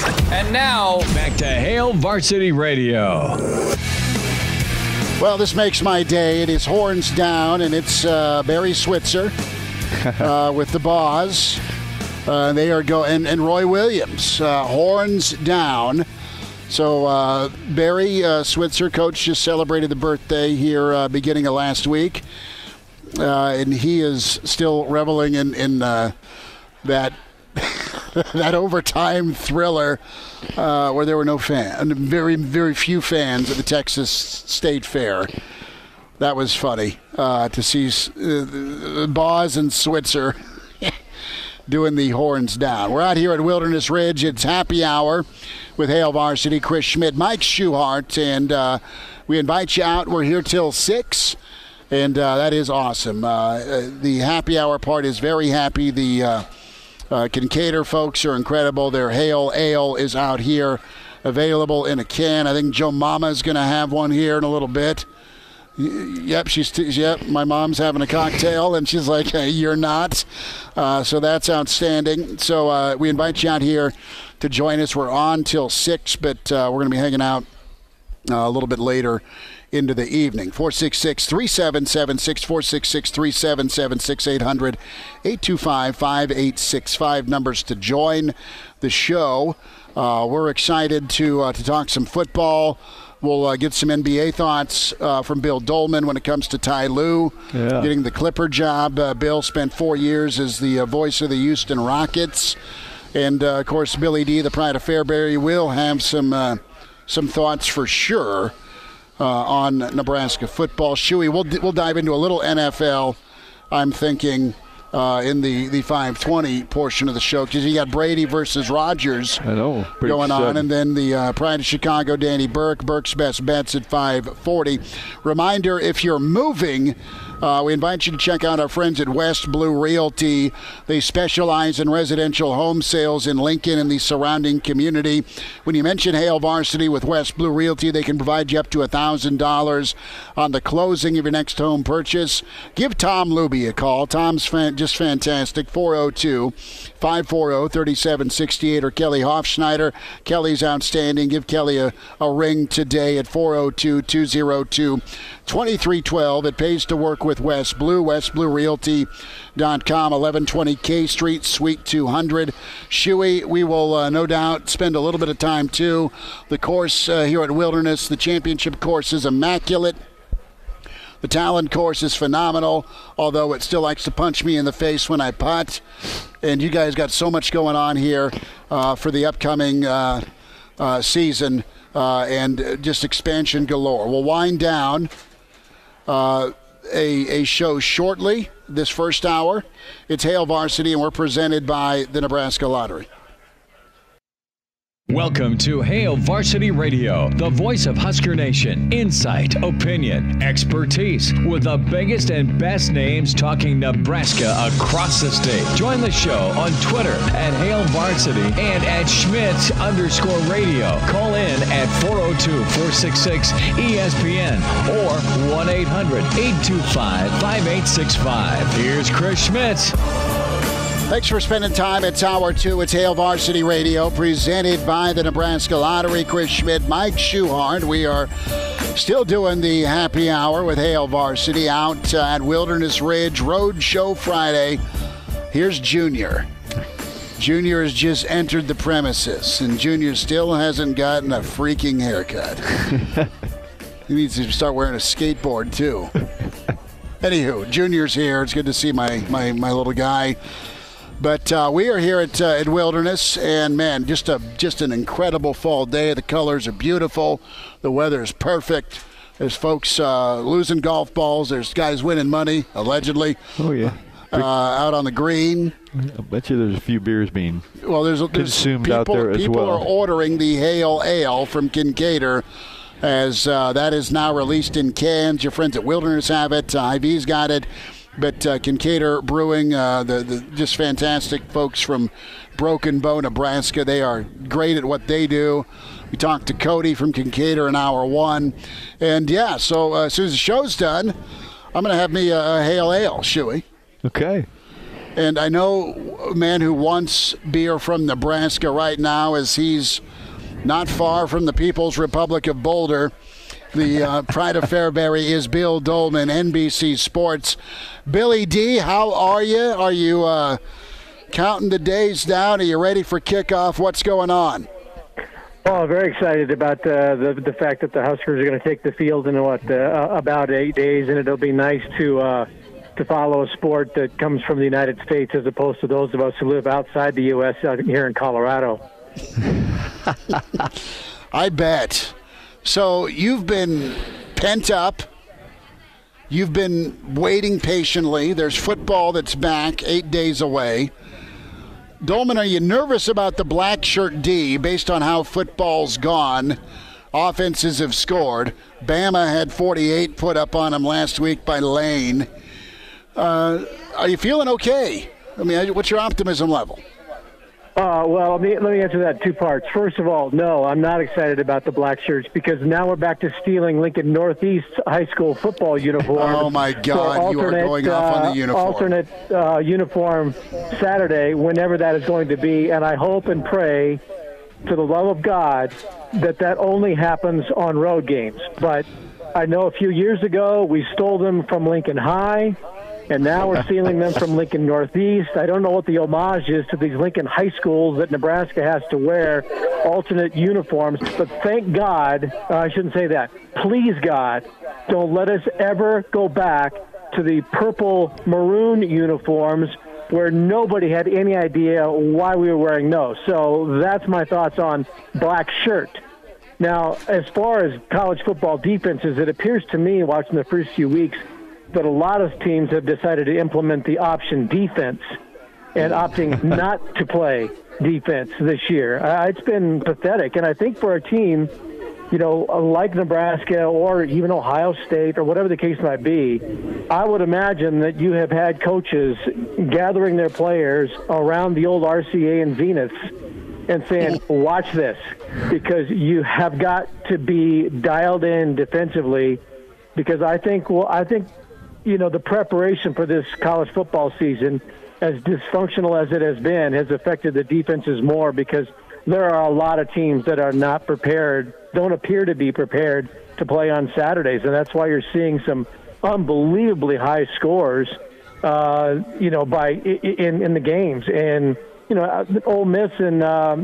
back to Hail Varsity Radio. Well, this makes my day. It is horns down, and it's Barry Switzer with the Boz. They are and Roy Williams. Horns down. So Barry Switzer, coach, just celebrated the birthday here beginning of last week. And he is still reveling in that that overtime thriller where there were no fans, very, very few fans at the Texas State Fair. That was funny to see Boz and Switzer doing the horns down. We're out here at Wilderness Ridge. It's happy hour with Hail Varsity. Chris Schmidt, Mike Schuchart, and we invite you out. We're here till 6. And that is awesome. The happy hour part is very happy. The Kinkaider folks are incredible. Their Hail Ale is out here available in a can. I think Joe Mama is going to have one here in a little bit. Yep, my mom's having a cocktail, and she's like, hey, you're not. So that's outstanding. So we invite you out here to join us. We're on till 6, but we're going to be hanging out a little bit later into the evening. 466-3776, 466-3776, 800-825-5865, numbers to join the show. We're excited to talk some football. We'll get some NBA thoughts from Bill Doleman when it comes to Tyronn Lue getting the Clipper job. Bill spent 4 years as the voice of the Houston Rockets. And, of course, Billy D., the pride of Fairbury, will have some thoughts for sure on Nebraska football. Shuey, we'll dive into a little NFL, I'm thinking, in the 520 portion of the show, because you got Brady versus Rodgers going on, and then the Pride of Chicago, Danny Burke, Burke's Best Bets at 540. Reminder, if you're moving, we invite you to check out our friends at West Blue Realty. They specialize in residential home sales in Lincoln and the surrounding community. When you mention Hail Varsity with West Blue Realty, they can provide you up to $1,000 on the closing of your next home purchase. Give Tom Luby a call. Tom's just fantastic. 402-540-3768, or Kelly Hofschneider. Kelly's outstanding. Give Kelly a ring today at 402-202-2312. It pays to work with West Blue. WestBlueRealty.com, 1120 K Street, Suite 200. Shuey, we will no doubt spend a little bit of time, too. The course here at Wilderness, the championship course, is immaculate. The Talon course is phenomenal, although it still likes to punch me in the face when I putt. And you guys got so much going on here for the upcoming season, and just expansion galore. We'll wind down a show shortly this first hour. It's Hail Varsity, and we're presented by the Nebraska Lottery. Welcome to Hail Varsity Radio, the voice of Husker Nation. Insight, opinion, expertise, with the biggest and best names talking Nebraska across the state. Join the show on Twitter at Hail Varsity and at Schmidt_radio. Call in at 402-466-ESPN or 1-800-825-5865. Here's Chris Schmidt. Thanks for spending time. It's Hour 2. It's Hail Varsity Radio, presented by the Nebraska Lottery. Chris Schmidt, Mike Schuchart. We are still doing the happy hour with Hail Varsity out at Wilderness Ridge Road Show Friday. Here's Junior. Junior has just entered the premises, and Junior still hasn't gotten a freaking haircut. He needs to start wearing a skateboard, too. Anywho, Junior's here. It's good to see my little guy. But we are here at Wilderness, and, man, just an incredible fall day. The colors are beautiful. The weather is perfect. There's folks losing golf balls. There's guys winning money, allegedly. Oh, yeah. Out on the green. I bet you there's a few beers being consumed people, out there as well. People are ordering the Hail Ale from Kinkaider, as that is now released in cans. Your friends at Wilderness have it. IV's got it. But Kinkaider Brewing, the just fantastic folks from Broken Bow, Nebraska. They are great at what they do. We talked to Cody from Kinkaider in Hour 1. And, yeah, so as soon as the show's done, I'm going to have me a Hail Ale, Shuey. Okay. And I know a man who wants beer from Nebraska right now, as he's not far from the People's Republic of Boulder. The pride of Fairbury is Bill Doleman, NBC Sports. Billy D., how are you? Are you counting the days down? Are you ready for kickoff? What's going on? Well, very excited about the fact that the Huskers are going to take the field in about 8 days, and it'll be nice to follow a sport that comes from the United States as opposed to those of us who live outside the U.S. out here in Colorado. I bet. So you've been pent up. You've been waiting patiently. There's football that's back 8 days away. Doleman, are you nervous about the black shirt D based on how football's gone? Offenses have scored. Bama had 48 put up on them last week by Lane. Are you feeling okay? I mean, what's your optimism level? Well, let me answer that in two parts. First of all, no, I'm not excited about the black shirts because now we're back to stealing Lincoln Northeast High School football uniforms. Oh, my God, you are going off on the uniform. Alternate uniform Saturday, whenever that is going to be, and I hope and pray, to the love of God, that only happens on road games. But I know a few years ago we stole them from Lincoln High, and now we're stealing them from Lincoln Northeast. I don't know what the homage is to these Lincoln high schools that Nebraska has to wear alternate uniforms. But thank God, I shouldn't say that. Please, God, don't let us ever go back to the purple maroon uniforms where nobody had any idea why we were wearing those. So that's my thoughts on black shirt. Now, as far as college football defenses, it appears to me, watching the first few weeks, that a lot of teams have decided to implement the option defense and opting not to play defense this year. It's been pathetic. And I think for a team, like Nebraska or even Ohio State or whatever the case might be, I would imagine that you have had coaches gathering their players around the old RCA and Zenith and saying, watch this, because you have got to be dialed in defensively, because I think the preparation for this college football season, as dysfunctional as it has been, has affected the defenses more because there are a lot of teams that are not prepared, don't appear to be prepared to play on Saturdays, and that's why you're seeing some unbelievably high scores, in the games. And Ole Miss and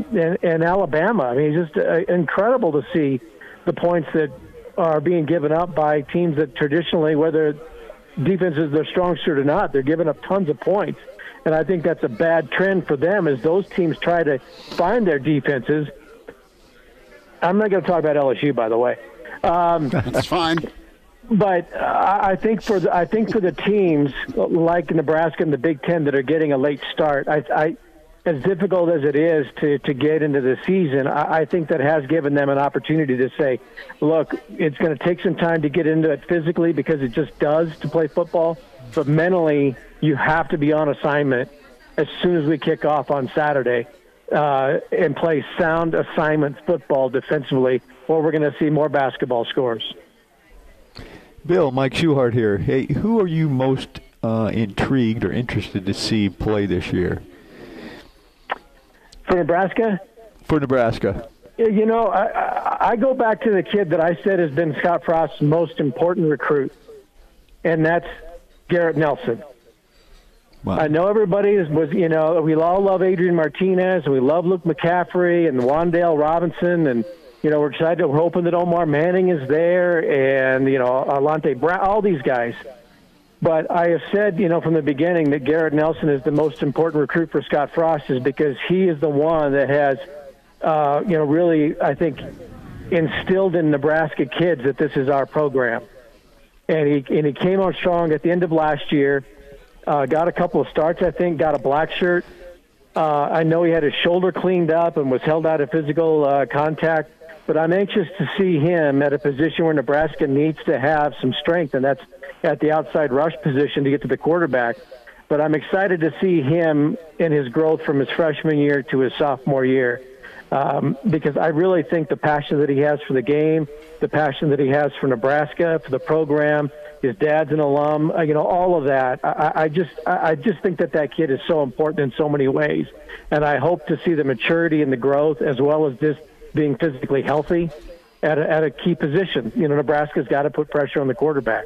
Alabama. I mean, it's just incredible to see the points that are being given up by teams that traditionally, whether defense is their strong suit or not, they're giving up tons of points. And I think that's a bad trend for them as those teams try to find their defenses. I'm not going to talk about LSU, by the way. That's fine. But I think for the teams like Nebraska and the Big Ten that are getting a late start, as difficult as it is to get into the season, I think that has given them an opportunity to say, look, it's going to take some time to get into it physically because it just does to play football. But mentally, you have to be on assignment as soon as we kick off on Saturday and play sound assignment football defensively, or we're going to see more basketball scores. Bill, Mike Schuchart here. Hey, who are you most intrigued or interested to see play this year? For Nebraska? For Nebraska. I go back to the kid that I said has been Scott Frost's most important recruit, and that's Garrett Nelson. Wow. I know everybody we all love Adrian Martinez, and we love Luke McCaffrey and Wandale Robinson, and, we're excited. We're hoping that Omar Manning is there and, Alante Brown, all these guys. But I have said, from the beginning that Garrett Nelson is the most important recruit for Scott Frost is because he is the one that has, really, I think, instilled in Nebraska kids that this is our program. And he came on strong at the end of last year, got a couple of starts, I think, got a black shirt. I know he had his shoulder cleaned up and was held out of physical contact. But I'm anxious to see him at a position where Nebraska needs to have some strength, and that's at the outside rush position to get to the quarterback. But I'm excited to see him in his growth from his freshman year to his sophomore year because I really think the passion that he has for the game, the passion that he has for Nebraska, for the program, his dad's an alum, all of that. I just think that kid is so important in so many ways. And I hope to see the maturity and the growth as well as just being physically healthy at a key position. Nebraska's got to put pressure on the quarterback.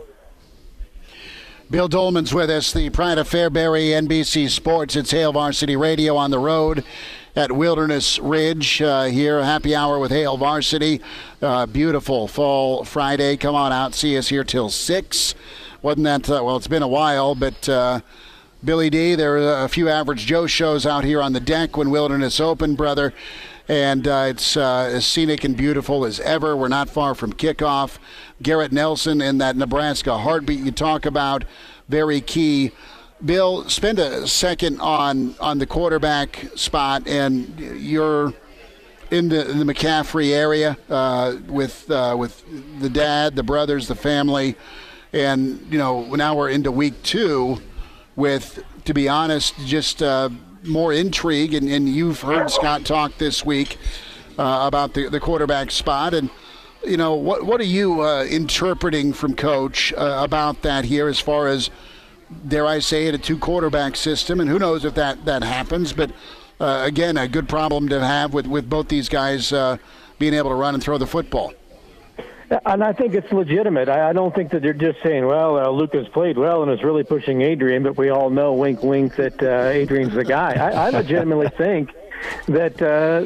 Bill Doleman's with us, the pride of Fairbury, NBC Sports. It's Hail Varsity Radio on the road at Wilderness Ridge here. Happy hour with Hail Varsity. Beautiful fall Friday. Come on out, see us here till 6. Wasn't that, well, it's been a while, but Billy D, there were a few Average Joe shows out here on the deck when Wilderness opened, brother. And it's as scenic and beautiful as ever. We're not far from kickoff. Garrett Nelson in that Nebraska heartbeat you talk about, very key. Bill, spend a second on the quarterback spot, and you're in the McCaffrey area with the dad, the brothers, the family, and now we're into week 2 with, to be honest, just more intrigue, and you've heard Scott talk this week about the quarterback spot. And, what are you interpreting from Coach about that here as far as, dare I say it, a two-quarterback system? And who knows if that happens. But, again, a good problem to have with both these guys being able to run and throw the football. And I think it's legitimate. I don't think that they're just saying, well, Lucas played well and is really pushing Adrian, but we all know, wink, wink, that Adrian's the guy. I legitimately think that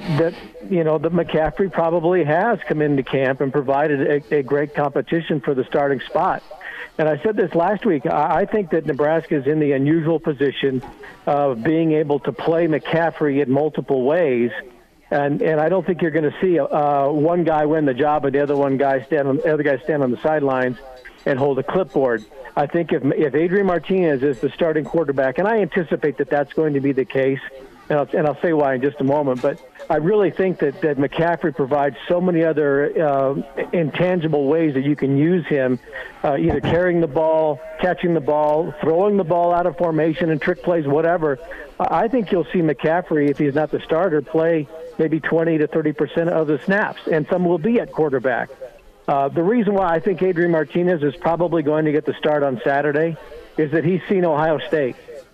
McCaffrey probably has come into camp and provided a great competition for the starting spot. And I said this last week. I think that Nebraska is in the unusual position of being able to play McCaffrey in multiple ways. And I don't think you're going to see one guy win the job and the other guy stand on the sidelines and hold a clipboard. I think if Adrian Martinez is the starting quarterback, and I anticipate that that's going to be the case, and I'll say why in just a moment, but I really think that McCaffrey provides so many other intangible ways that you can use him, either carrying the ball, catching the ball, throwing the ball out of formation and trick plays, whatever. I think you'll see McCaffrey, if he's not the starter, play maybe 20 to 30% of the snaps, and some will be at quarterback. The reason why I think Adrian Martinez is probably going to get the start on Saturday is that he's seen Ohio State.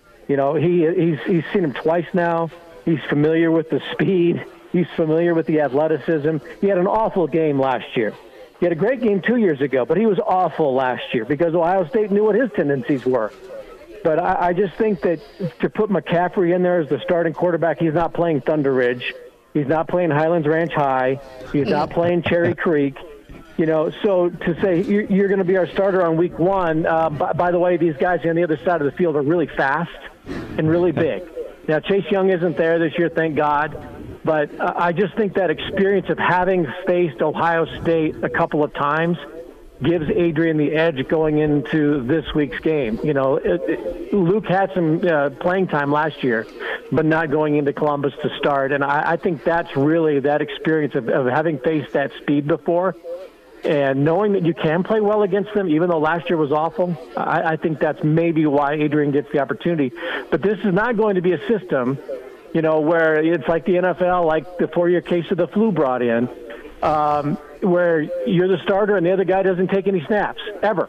He's seen him twice now. He's familiar with the speed. He's familiar with the athleticism. He had an awful game last year. He had a great game 2 years ago, but he was awful last year because Ohio State knew what his tendencies were. But I just think that to put McCaffrey in there as the starting quarterback, he's not playing Thunder Ridge. He's not playing Highlands Ranch High. He's not playing Cherry Creek. So to say you're going to be our starter on week one, by the way, these guys on the other side of the field are really fast and really big. Now, Chase Young isn't there this year, thank God. But I just think that experience of having faced Ohio State a couple of times gives Adrian the edge going into this week's game. Luke had some playing time last year, but not going into Columbus to start. And I think that's really that experience of having faced that speed before and knowing that you can play well against them, even though last year was awful. I think that's maybe why Adrian gets the opportunity. But this is not going to be a system, where it's like the NFL, like the 4-year case of the flu brought in, where you're the starter and the other guy doesn't take any snaps, ever.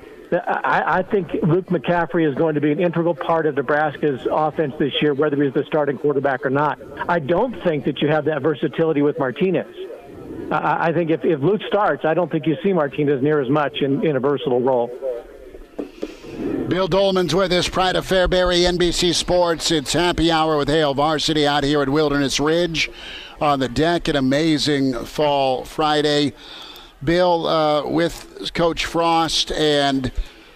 I think Luke McCaffrey is going to be an integral part of Nebraska's offense this year, whether he's the starting quarterback or not. I don't think that you have that versatility with Martinez. I think if Luke starts, I don't think you see Martinez near as much in a versatile role. Bill Doleman's with us, Pride of Fairbury, NBC Sports. It's Happy Hour with Hail Varsity out here at Wilderness Ridge on the deck. An amazing fall Friday. Bill, with Coach Frost and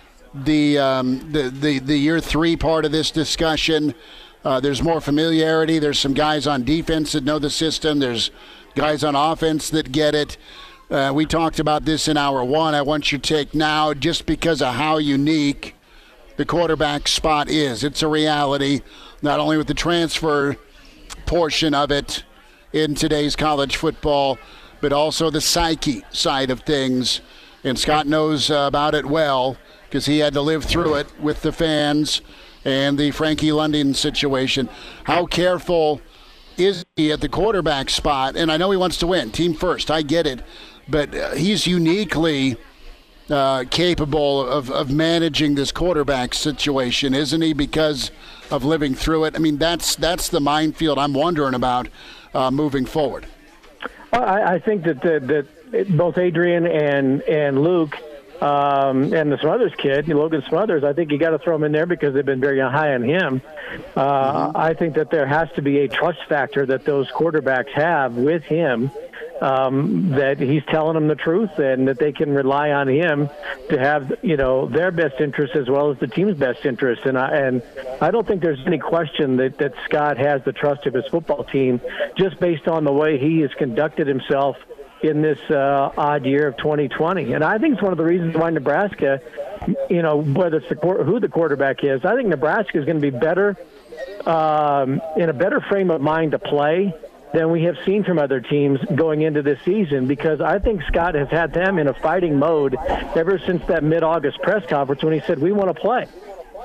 the year three part of this discussion, there's more familiarity. There's some guys on defense that know the system. There's guys on offense that get it. We talked about this in hour one. I want your take now just because of how unique the quarterback spot is. It's a reality, not only with the transfer portion of it in today's college football, but also the psyche side of things. And Scott knows about it well because he had to live through it with the fans and the Frankie London situation. How careful is he at the quarterback spot? And I know he wants to win, team first, I get it. But he's uniquely capable of managing this quarterback situation, isn't he, because of living through it? I mean, that's the minefield I'm wondering about moving forward. Well, I think that both Adrian and Luke and the Smothers kid, Logan Smothers, I think you got to throw him in there because they've been very high on him. I think that there has to be a trust factor that those quarterbacks have with him, that he's telling them the truth and that they can rely on him to have, their best interest as well as the team's best interest. And I don't think there's any question that Scott has the trust of his football team just based on the way he has conducted himself in this odd year of 2020. And I think it's one of the reasons why Nebraska, whether it's who the quarterback is, I think Nebraska is going to be better, in a better frame of mind to play than we have seen from other teams going into this season, because I think Scott has had them in a fighting mode ever since that mid-August press conference when he said, we want to play.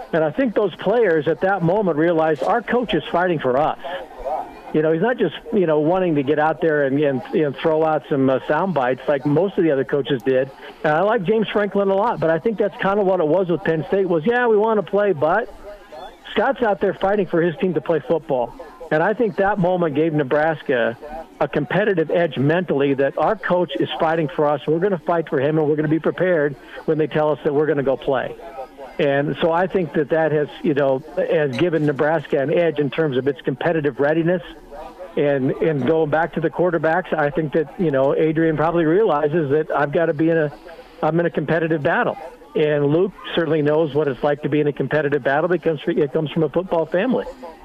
And I think those players at that moment realized our coach is fighting for us. He's not just, wanting to get out there and throw out some sound bites like most of the other coaches did. And I like James Franklin a lot, but I think that's kind of what it was with Penn State was, we want to play, but Scott's out there fighting for his team to play football. And I think that moment gave Nebraska a competitive edge mentally that our coach is fighting for us. We're going to fight for him, and we're going to be prepared when they tell us that we're going to go play. And so I think that has, has given Nebraska an edge in terms of its competitive readiness. And going back to the quarterbacks, I think that, Adrian probably realizes that I've got to be I'm in a competitive battle. And Luke certainly knows what it's like to be in a competitive battle because it comes from a football family.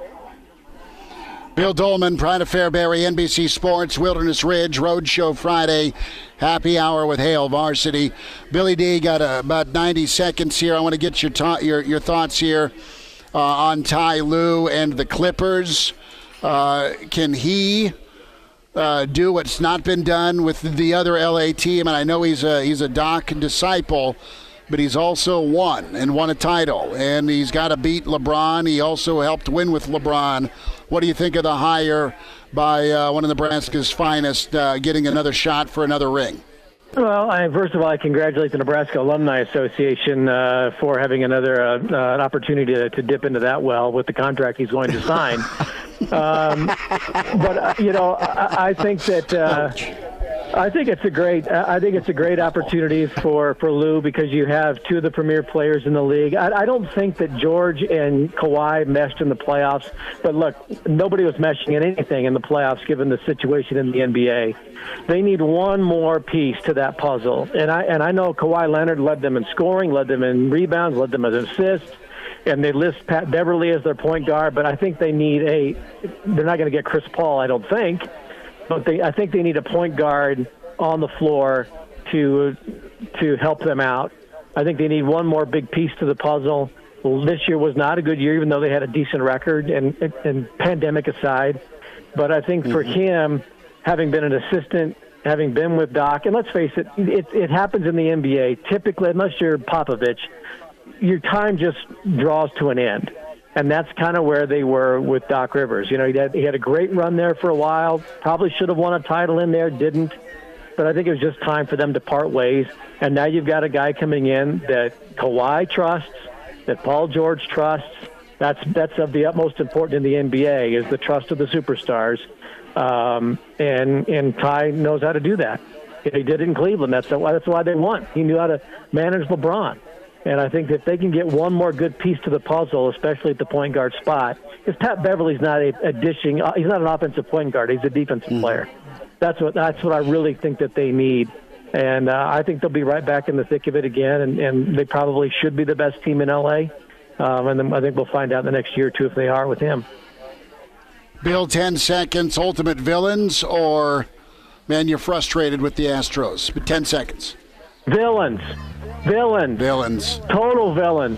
Bill Doleman, Pride of Fairbury, NBC Sports, Wilderness Ridge, Roadshow Friday, happy hour with Hail Varsity. Billy D, got about 90 seconds here. I want to get your thoughts here on Tyronn Lue and the Clippers. Can he do what's not been done with the other LA team? And I know he's a Doc disciple, but he's also won a title, and he's got to beat LeBron. He also helped win with LeBron. What do you think of the hire by one of Nebraska's finest getting another shot for another ring? Well, first of all, I congratulate the Nebraska Alumni Association for having another an opportunity to dip into that well with the contract he's going to sign. But I think that I think it's a great opportunity for Lue because you have two of the premier players in the league. I don't think that George and Kawhi meshed in the playoffs, but look, nobody was meshing in anything in the playoffs given the situation in the NBA. They need one more piece to that puzzle, and I know Kawhi Leonard led them in scoring, led them in rebounds, led them in assists, and they list Pat Beverly as their point guard. But I think they need they're not going to get Chris Paul, I don't think. But I think they need a point guard on the floor to help them out. I think they need one more big piece to the puzzle. This year was not a good year, even though they had a decent record, and pandemic aside. But I think for him, having been an assistant, having been with Doc, and let's face it, it happens in the NBA. Typically, unless you're Popovich, your time just draws to an end. And that's kind of where they were with Doc Rivers. He had a great run there for a while. Probably should have won a title in there, didn't. But I think it was just time for them to part ways. And now you've got a guy coming in that Kawhi trusts, that Paul George trusts. That's of the utmost importance in the NBA is the trust of the superstars. And Ty knows how to do that. He did it in Cleveland. That's why they won. He knew how to manage LeBron. And I think that they can get one more good piece to the puzzle, especially at the point guard spot, because Pat Beverly's not he's not an offensive point guard. He's a defensive player. That's what I really think that they need. And I think they'll be right back in the thick of it again, and they probably should be the best team in L.A. And then I think we'll find out in the next year or two if they are with him. Bill, 10 seconds, ultimate villains, or, man, you're frustrated with the Astros. But 10 seconds. Villains. Total villains.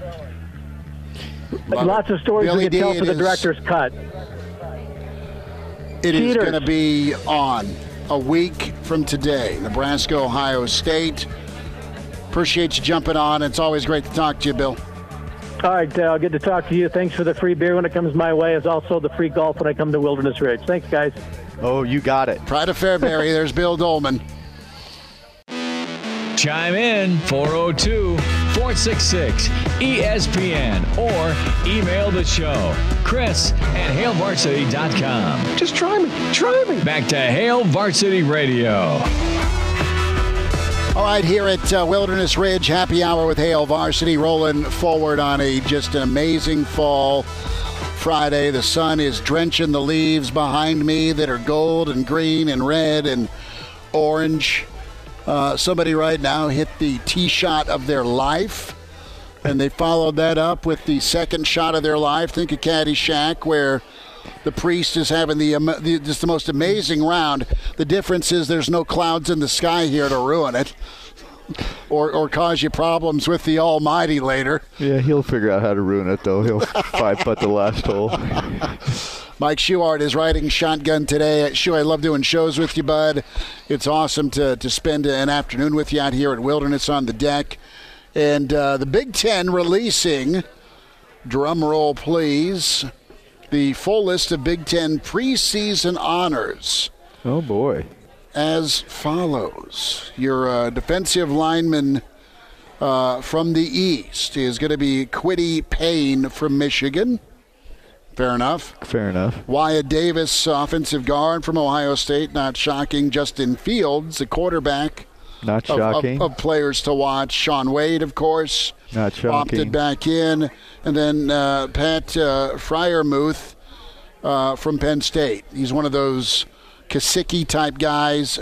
Lots of stories we could tell for the director's cut. It is going to be on a week from today. Nebraska, Ohio State. Appreciate you jumping on. It's always great to talk to you, Bill. All right, good to talk to you. Thanks for the free beer when it comes my way. It's also the free golf when I come to Wilderness Ridge. Thanks, guys. Oh, you got it. Pride of Fairbury. There's Bill Doleman. Chime in 402-466-ESPN or email the show, Chris@HailVarsity.com. Just try me. Back to Hail Varsity Radio. All right, here at Wilderness Ridge, happy hour with Hail Varsity, rolling forward on just an amazing fall Friday. The sun is drenching the leaves behind me that are gold and green and red and orange. Somebody right now hit the tee shot of their life, and they followed that up with the second shot of their life. Think of Caddyshack, where the priest is having just the most amazing round. The difference is there's no clouds in the sky here to ruin it or cause you problems with the Almighty later. Yeah, he'll figure out how to ruin it, though. He'll 5-putt the last hole. Mike Schuchart is riding shotgun today. Shu, I love doing shows with you, bud. It's awesome to spend an afternoon with you out here at Wilderness on the deck. And the Big Ten releasing drum roll please, the full list of Big Ten preseason honors. Oh, boy. As follows. Your defensive lineman from the East is going to be Kwity Payne from Michigan. Fair enough. Fair enough. Wyatt Davis, offensive guard from Ohio State. Not shocking. Justin Fields, the quarterback. Not shocking. Of players to watch. Shaun Wade, of course. Not shocking. Opted back in. And then Pat Freiermuth from Penn State. He's one of those Gesicki-type guys,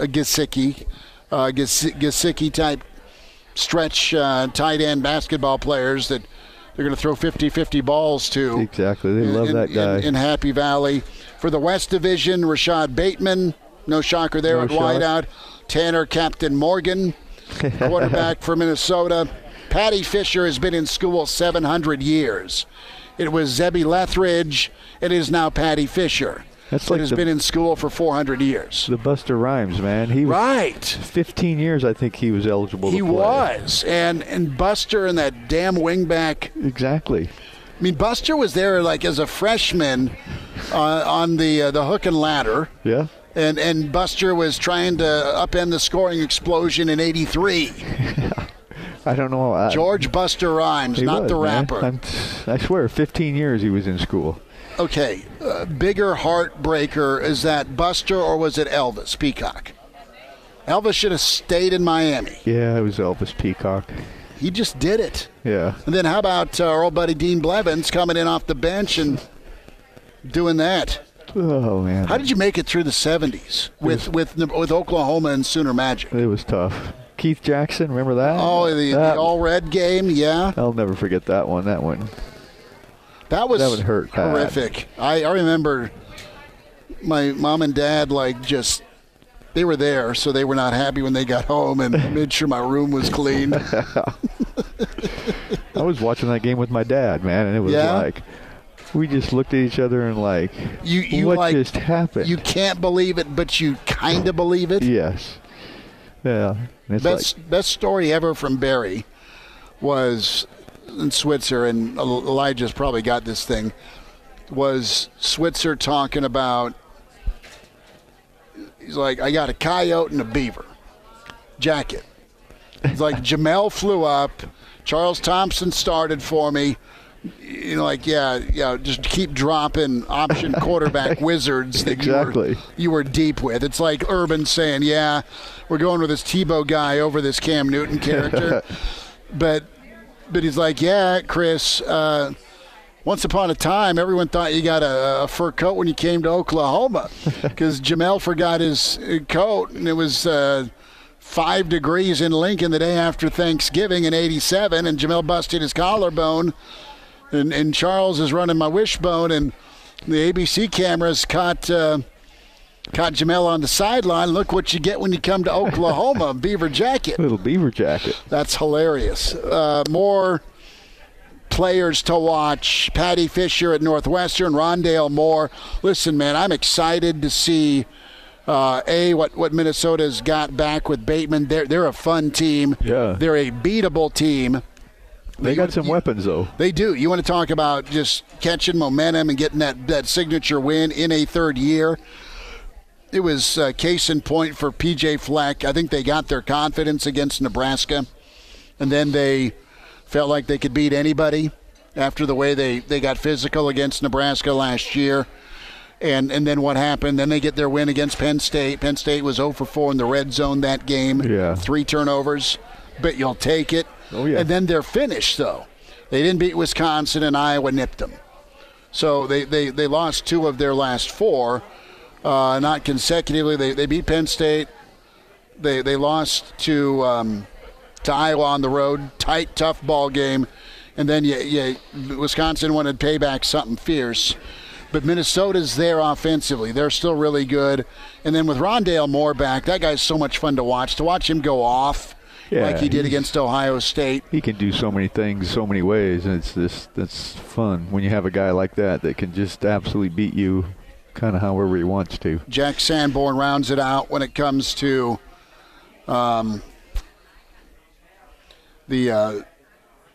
Gesicki-type stretch tight end basketball players that they're going to throw 50-50 balls to. Exactly. They love that guy. In Happy Valley. For the West Division, Rashad Bateman. No shocker there at wideout. Tanner Captain Morgan, quarterback for Minnesota. Patty Fisher has been in school 700 years. It was Zebby Lethridge. It is now Patty Fisher. That's like has been in school for 400 years. The Buster Rhymes, man. He was right. 15 years, I think he was eligible to play. He was. And Buster and that damn wingback. Exactly. I mean, Buster was there like as a freshman on the hook and ladder. Yeah. And Buster was trying to upend the scoring explosion in '83. I don't know. George Buster Rhymes, not the rapper. I swear, 15 years he was in school. Okay, bigger heartbreaker, is that Buster or was it Elvis Peacock? Elvis should have stayed in Miami. Yeah, it was Elvis Peacock. He just did it. Yeah. And then how about our old buddy Dean Blevins coming in off the bench and doing that? Oh, man. How did you make it through the 70s with Oklahoma and Sooner Magic? It was tough. Keith Jackson, remember that? Oh, the all-red game, yeah. I'll never forget that one. That one That would hurt horrific. I remember my mom and dad, they were there, so they were not happy when they got home and made sure my room was clean. I was watching that game with my dad, man, and it was like we just looked at each other and what just happened? You can't believe it, but you kind of believe it. Yes. Yeah. Best story ever from Barry was in Switzer, and Elijah's probably got this thing, was Switzer talking about, he's like, I got a coyote and a beaver jacket. He's like, Jamel flew up, Charles Thompson started for me. Just keep dropping option quarterback wizards that you were deep with. It's like Urban saying, we're going with this Tebow guy over this Cam Newton character. But he's like, Chris, once upon a time, everyone thought you got a fur coat when you came to Oklahoma because Jamel forgot his coat, and it was 5 degrees in Lincoln the day after Thanksgiving in '87, and Jamel busted his collarbone. And Charles is running my wishbone, and the ABC cameras caught Jamel on the sideline. Look what you get when you come to Oklahoma, beaver jacket. Little beaver jacket. That's hilarious. More players to watch. Patty Fisher at Northwestern, Rondale Moore. Listen, man, I'm excited to see what Minnesota's got back with Bateman. They're a fun team. Yeah. They're a beatable team. They got some weapons, though. They do. You want to talk about just catching momentum and getting that signature win in a third year. It was case in point for P.J. Fleck. I think they got their confidence against Nebraska, and then they felt like they could beat anybody after the way they got physical against Nebraska last year. And then what happened? Then they get their win against Penn State. Penn State was 0 for 4 in the red zone that game. Yeah. 3 turnovers, but you'll take it. Oh, yeah. And then they're finished, though. They didn't beat Wisconsin, and Iowa nipped them. So they lost 2 of their last 4, not consecutively. They beat Penn State. They lost to Iowa on the road. Tight, tough ball game. And then Wisconsin wanted payback something fierce. But Minnesota's there offensively. They're still really good. And then with Rondale Moore back, that guy's so much fun to watch. To watch him go off. Like he did against Ohio State. He can do so many things, so many ways, and that's fun when you have a guy like that can just absolutely beat you kind of however he wants to. Jack Sanborn rounds it out when it comes to the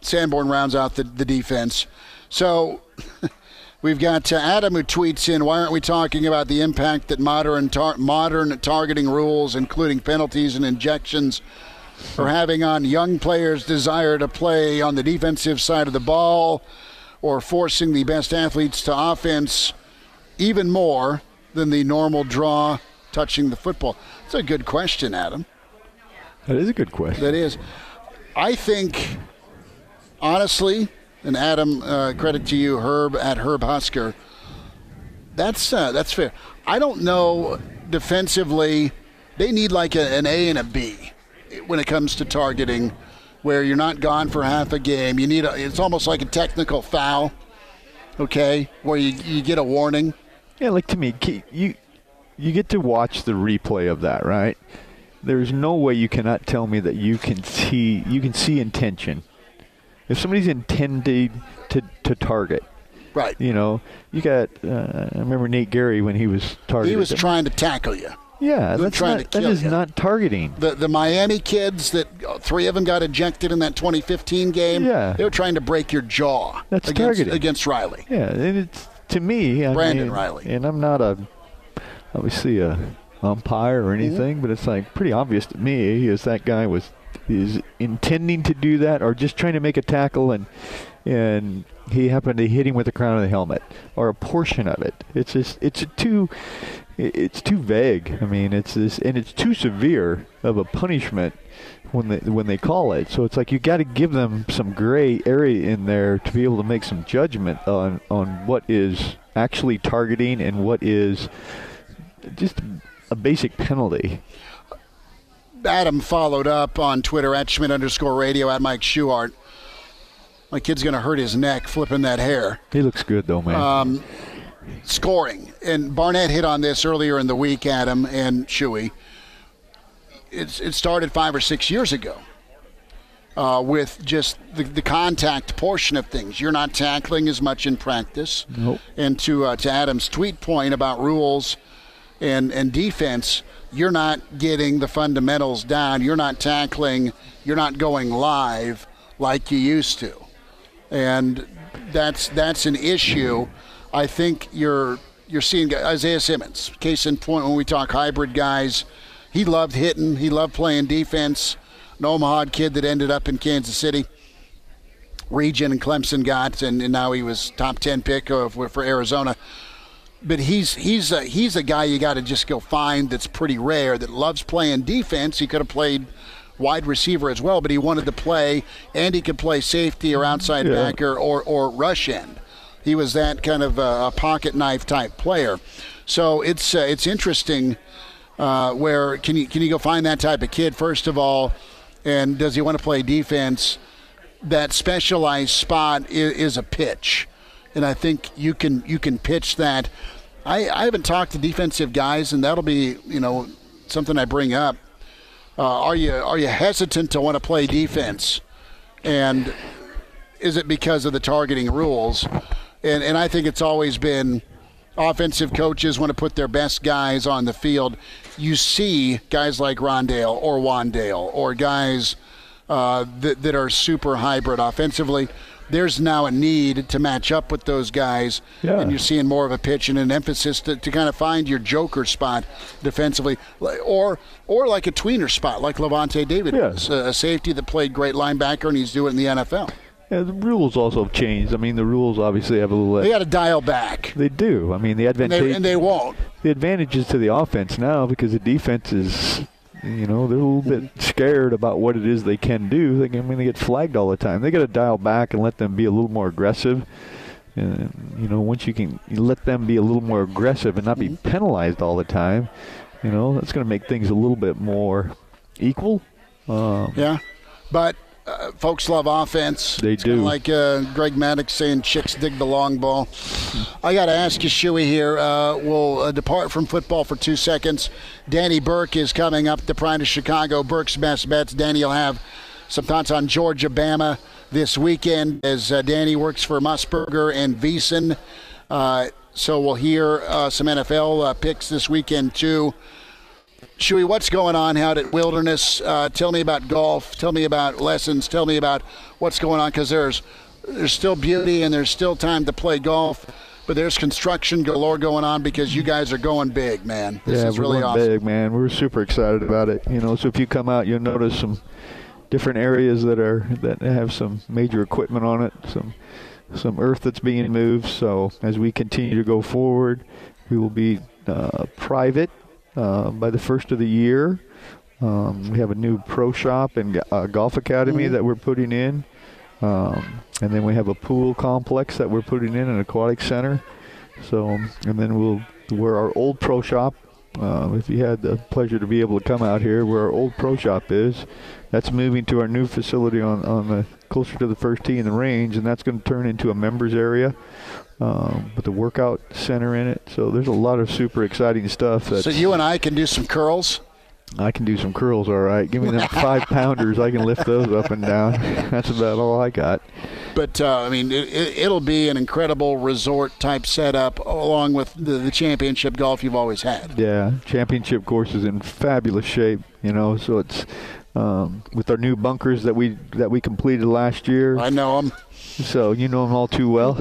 Sanborn rounds out the defense. So we've got Adam who tweets in, why aren't we talking about the impact that modern targeting rules, including penalties and injections, are having on young players' desire to play on the defensive side of the ball, or forcing the best athletes to offense even more than the normal draw touching the football? That's a good question, Adam. That is a good question. That is. I think, honestly, and Adam, credit to you, Herb, at Herb Husker, that's fair. I don't know defensively. They need like an A and a B when it comes to targeting, where you're not gone for half a game. You need it's almost like a technical foul, okay, where you get a warning. Yeah, like to me, you get to watch the replay of that, right? There's no way you cannot tell me that you can see intention. If somebody's intended to target, right? You know, you got. I remember Nate Gary when he was targeted. He was trying to tackle you. Yeah, that is not targeting. The Miami kids, that 3 of them got ejected in that 2015 game. Yeah, they were trying to break your jaw. That's targeting against Riley. Yeah, and it's to me, Brandon Riley. And I'm not obviously a umpire or anything, but it's like pretty obvious to me is that guy is intending to do that or just trying to make a tackle and he happened to hit him with the crown of the helmet or a portion of it. It's too vague. I mean, it's too severe of a punishment when they call it. So it's like you got to give them some gray area in there to be able to make some judgment on what is actually targeting and what is just a basic penalty. Adam followed up on Twitter at Schmidt_radio at Mike Schuchart. My kid's going to hurt his neck flipping that hair. He looks good, though, man. Scoring. And Barnett hit on this earlier in the week, Adam and Shuey. It started 5 or 6 years ago with just the contact portion of things. You're not tackling as much in practice. Nope. And to Adam's tweet point about rules and defense, you're not getting the fundamentals down. You're not tackling. You're not going live like you used to. And that's an issue. I think you're seeing Isaiah Simmons. Case in point, when we talk hybrid guys, he loved hitting. He loved playing defense. An Omaha kid that ended up in Kansas City. Region and Clemson got, and now he was top 10 pick for Arizona. But he's a guy you got to just go find that's pretty rare, that loves playing defense. He could have played wide receiver as well, but he wanted to play, and he could play safety or outside backer or rush end. He was that kind of a pocket knife type player. So it's interesting where can you go find that type of kid, first of all, and does he want to play defense? That specialized spot is a pitch. And I think you can pitch that. I haven't talked to defensive guys, and that'll be something I bring up. Are you hesitant to want to play defense, and is it because of the targeting rules? And I think it's always been offensive coaches want to put their best guys on the field. You see guys like Rondale or Wandale or guys that are super hybrid offensively. There's now a need to match up with those guys, and you're seeing more of a pitch and an emphasis to kind of find your joker spot defensively, or like a tweener spot like Levante David is, a safety that played great linebacker, and he's doing it in the NFL. Yeah, the rules also have changed. I mean, the rules obviously have a little. They got to dial back. They do. I mean, the advantage. And they won't. The advantage is to the offense now because the defense is. They're a little bit scared about what it is they can do. They get flagged all the time. They got to dial back and let them be a little more aggressive. And, once you can let them be a little more aggressive and not be penalized all the time, that's going to make things a little bit more equal. But folks love offense. They do. Like Greg Maddox saying, chicks dig the long ball. I got to ask you, Shuey, here. We'll depart from football for 2 seconds. Danny Burke is coming up, the pride of Chicago. Burke's best bets. Danny will have some thoughts on Georgia, Bama this weekend as Danny works for Musburger and Veasan. So we'll hear some NFL picks this weekend, too. Shuey, what's going on out at Wilderness? Tell me about golf. Tell me about lessons. Tell me about what's going on, because there's still beauty and there's still time to play golf, but there's construction galore going on because you guys are going big, man. This is really awesome. Big, man. We're super excited about it. So if you come out, you'll notice some different areas that have some major equipment on it, some earth that's being moved. So as we continue to go forward, we will be private by the first of the year. We have a new pro shop and golf academy that we're putting in. And then we have a pool complex that we're putting in an aquatic center. So, and then where our old pro shop, if you had the pleasure to be able to come out here, where our old pro shop is, that's moving to our new facility on the closer to the first tee in the range, and that's going to turn into a members area with a workout center in it. So there's a lot of super exciting stuff. So you and I can do some curls? I can do some curls, all right. Give me them 5-pounders. I can lift those up and down. That's about all I got. But, it'll be an incredible resort-type setup along with the championship golf you've always had. Yeah, championship course is in fabulous shape, so it's with our new bunkers that we completed last year. I know them. So you know them all too well.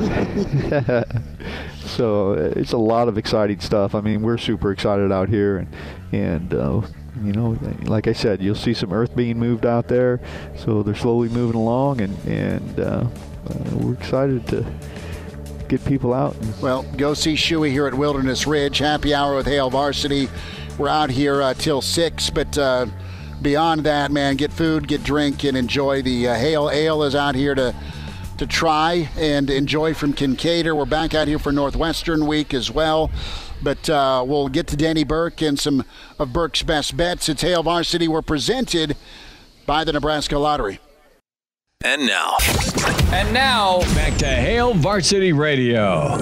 So it's a lot of exciting stuff. I mean, we're super excited out here, and like I said, you'll see some earth being moved out there. So they're slowly moving along, and we're excited to get people out. Well, go see Shuey here at Wilderness Ridge. Happy hour with Hail Varsity. We're out here till 6, but beyond that, man, get food, get drink, and enjoy. The Hail Ale is out here to try and enjoy from Kinkaider. We're back out here for Northwestern week as well. But we'll get to Danny Burke and some of Burke's best bets. It's Hail Varsity. We're presented by the Nebraska Lottery. And now, back to Hail Varsity Radio.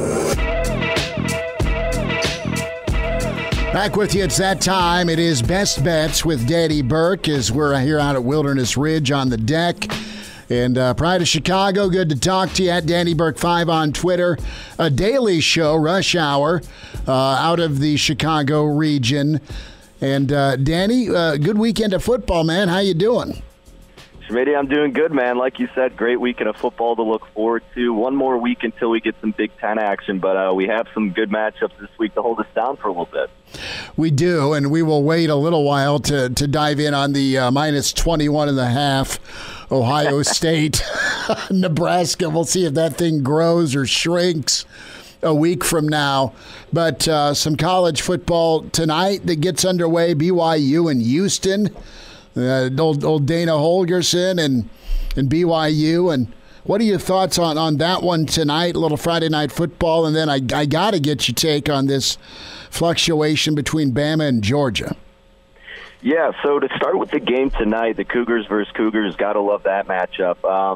Back with you. It's that time. It is Best Bets with Danny Burke as we're here out at Wilderness Ridge on the deck. And Pride of Chicago, good to talk to you at Danny Burke 5 on Twitter. A daily show, Rush Hour, out of the Chicago region. And Danny, good weekend of football, man. How you doing? Schmidt, I'm doing good, man. Like you said, great weekend of football to look forward to. One more week until we get some Big Ten action, but we have some good matchups this week to hold us down for a little bit. We do, and we will wait a little while to dive in on the minus 21.5 Ohio State, Nebraska. We'll see if that thing grows or shrinks a week from now. But some college football tonight that gets underway, BYU and Houston. Old Dana Holgerson and BYU. And what are your thoughts on that one tonight, a little Friday night football? And then I got to get your take on this fluctuation between Bama and Georgia. Yeah, so to start with the game tonight, the Cougars versus Cougars, got to love that matchup.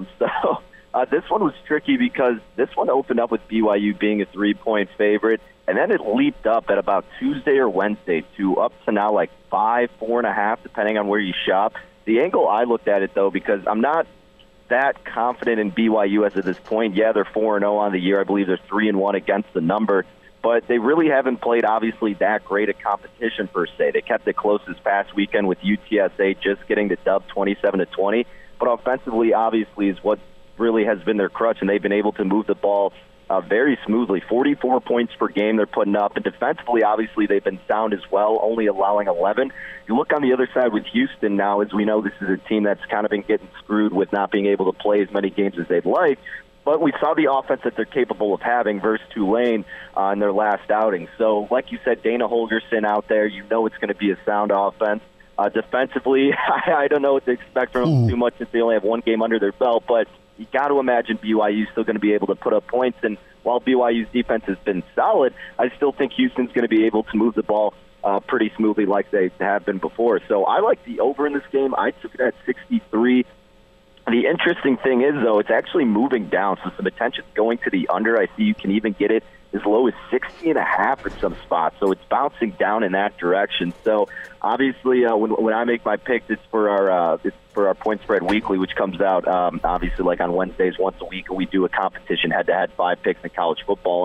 This one was tricky because this one opened up with BYU being a 3-point favorite, and then it leaped up at about Tuesday or Wednesday to up to now like 5, 4.5, depending on where you shop. The angle I looked at it, though, because I'm not that confident in BYU as of this point. Yeah, they're 4-0 on the year. I believe they're 3-1 against the number. But they really haven't played, obviously, that great a competition, per se. They kept it close this past weekend with UTSA just getting the dub 27-20. But offensively, obviously, is what really has been their crutch, and they've been able to move the ball very smoothly. 44 points per game they're putting up. And defensively, obviously, they've been sound as well, only allowing 11. You look on the other side with Houston now, as we know, this is a team that's kind of been getting screwed with not being able to play as many games as they'd like. But we saw the offense that they're capable of having versus Tulane in their last outing. So, like you said, Dana Holgerson out there, you know it's going to be a sound offense. Defensively, I don't know what to expect from them too much since they only have one game under their belt, but you got to imagine BYU's still going to be able to put up points. And while BYU's defense has been solid, I still think Houston's going to be able to move the ball pretty smoothly like they have been before. So I like the over in this game. I took it at 63. The interesting thing is, though, it's actually moving down, so some attention's going to the under. I see you can even get it as low as 60.5 at some spots, so it's bouncing down in that direction. So obviously, when I make my picks, it's for our point spread weekly, which comes out obviously like on Wednesdays once a week, and we do a competition head-to-head 5 picks in college football. And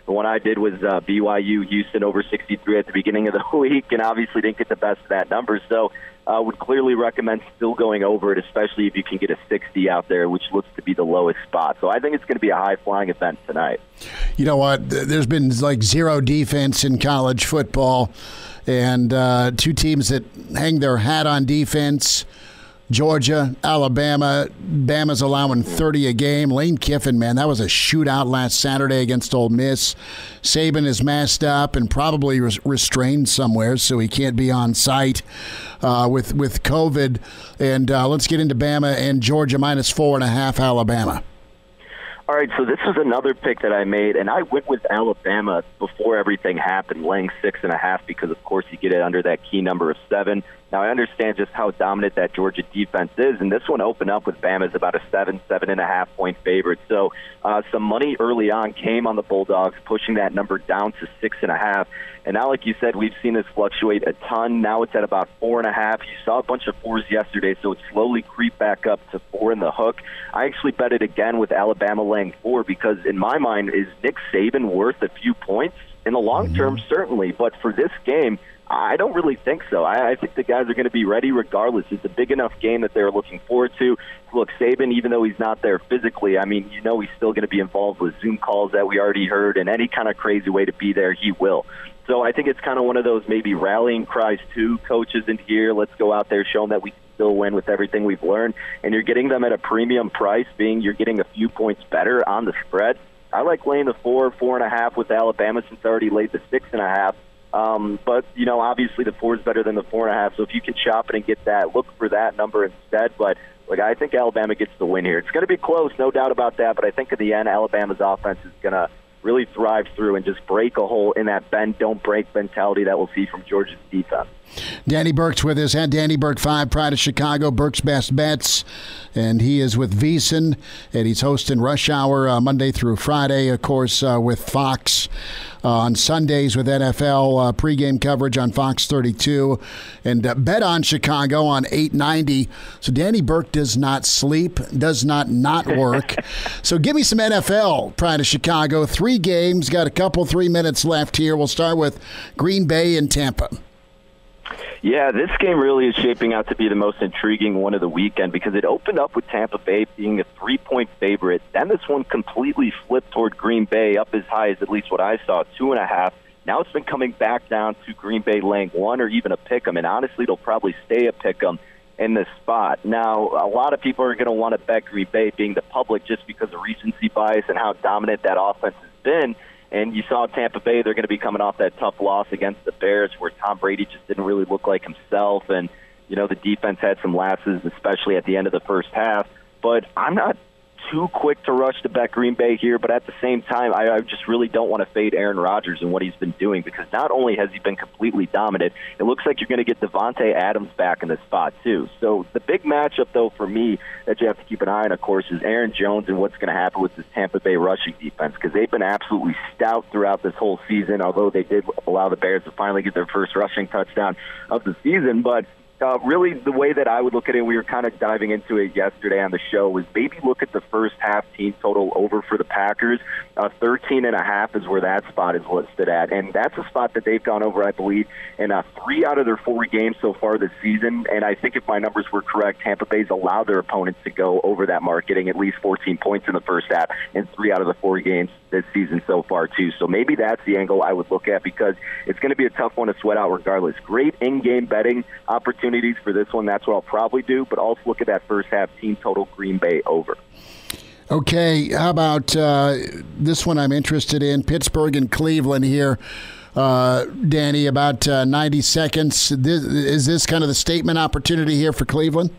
The one I did was BYU Houston over 63 at the beginning of the week, and obviously didn't get the best of that number. So would clearly recommend still going over it, especially if you can get a 60 out there, which looks to be the lowest spot. So I think it's going to be a high-flying event tonight. You know what? There's been like zero defense in college football, and two teams that hang their hat on defense. Georgia, Alabama. Bama's allowing 30 a game. Lane Kiffin, man, that was a shootout last Saturday against Ole Miss. Saban is masked up and probably restrained somewhere, so he can't be on site with COVID. And let's get into Bama and Georgia minus 4.5 Alabama. All right, so this was another pick that I made, and I went with Alabama before everything happened, laying 6.5 because, of course, you get it under that key number of 7. Now, I understand just how dominant that Georgia defense is, and this one opened up with Bama as about a 7.5 point favorite. So some money early on came on the Bulldogs, pushing that number down to 6.5. And now, like you said, we've seen this fluctuate a ton. Now it's at about 4.5. You saw a bunch of 4s yesterday, so it slowly creeped back up to 4 in the hook. I actually bet it again with Alabama laying 4 because, in my mind, is Nick Saban worth a few points? In the long term, certainly, but for this game, I don't really think so. I think the guys are going to be ready regardless. It's a big enough game that they're looking forward to. Look, Saban, even though he's not there physically, I mean, you know he's still going to be involved with Zoom calls that we already heard, and any kind of crazy way to be there, he will. So I think it's kind of one of those maybe rallying cries to coaches in here. Let's go out there, show them that we can still win with everything we've learned. And you're getting them at a premium price, being you're getting a few points better on the spread. I like laying the 4.5 with Alabama since I already laid the 6.5. But, you know, obviously the 4 is better than the 4.5. So if you can shop it and get that, look for that number instead. But, look, I think Alabama gets the win here. It's going to be close, no doubt about that. But I think in the end, Alabama's offense is going to really thrive through and just break a hole in that bend, don't break mentality that we'll see from Georgia's defense. Danny Burke's with us at Danny Burke 5, Pride of Chicago, Burke's Best Bets. And he is with VSiN, and he's hosting Rush Hour Monday through Friday, of course, with Fox. On Sundays with NFL pregame coverage on Fox 32. And Bet on Chicago on 890. So Danny Burke does not sleep, does not work. So give me some NFL, Pride of Chicago. 3 games, got a couple 3 minutes left here. We'll start with Green Bay and Tampa. Yeah, this game really is shaping out to be the most intriguing one of the weekend because it opened up with Tampa Bay being a 3-point favorite. Then this one completely flipped toward Green Bay, up as high as at least what I saw, 2.5. Now it's been coming back down to Green Bay laying 1 or even a pick'em, and honestly, it'll probably stay a pick'em in this spot. Now, a lot of people are going to want to bet Green Bay being the public just because of recency bias and how dominant that offense has been. And you saw Tampa Bay, they're going to be coming off that tough loss against the Bears where Tom Brady just didn't really look like himself. And, you know, the defense had some lapses, especially at the end of the first half. But I'm not too quick to rush to bet Green Bay here, but at the same time, I just really don't want to fade Aaron Rodgers and what he's been doing because not only has he been completely dominant, it looks like you're going to get Devontae Adams back in this spot too. So the big matchup, though, for me that you have to keep an eye on, of course, is Aaron Jones and what's going to happen with this Tampa Bay rushing defense because they've been absolutely stout throughout this whole season, although they did allow the Bears to finally get their first rushing touchdown of the season. But really, the way that I would look at it, we were kind of diving into it yesterday on the show, was maybe look at the first half team total over for the Packers. 13.5 is where that spot is listed at. And that's a spot that they've gone over, I believe, in 3 out of their 4 games so far this season. And I think if my numbers were correct, Tampa Bay's allowed their opponents to go over that mark, getting at least 14 points in the first half in 3 out of the 4 games this season so far, too. So maybe that's the angle I would look at because it's going to be a tough one to sweat out regardless. Great in-game betting opportunities for this one. That's what I'll probably do, but also look at that first half team total Green Bay over. Okay, how about this one I'm interested in, Pittsburgh and Cleveland here. Danny, about 90 seconds. Is this kind of the statement opportunity here for Cleveland?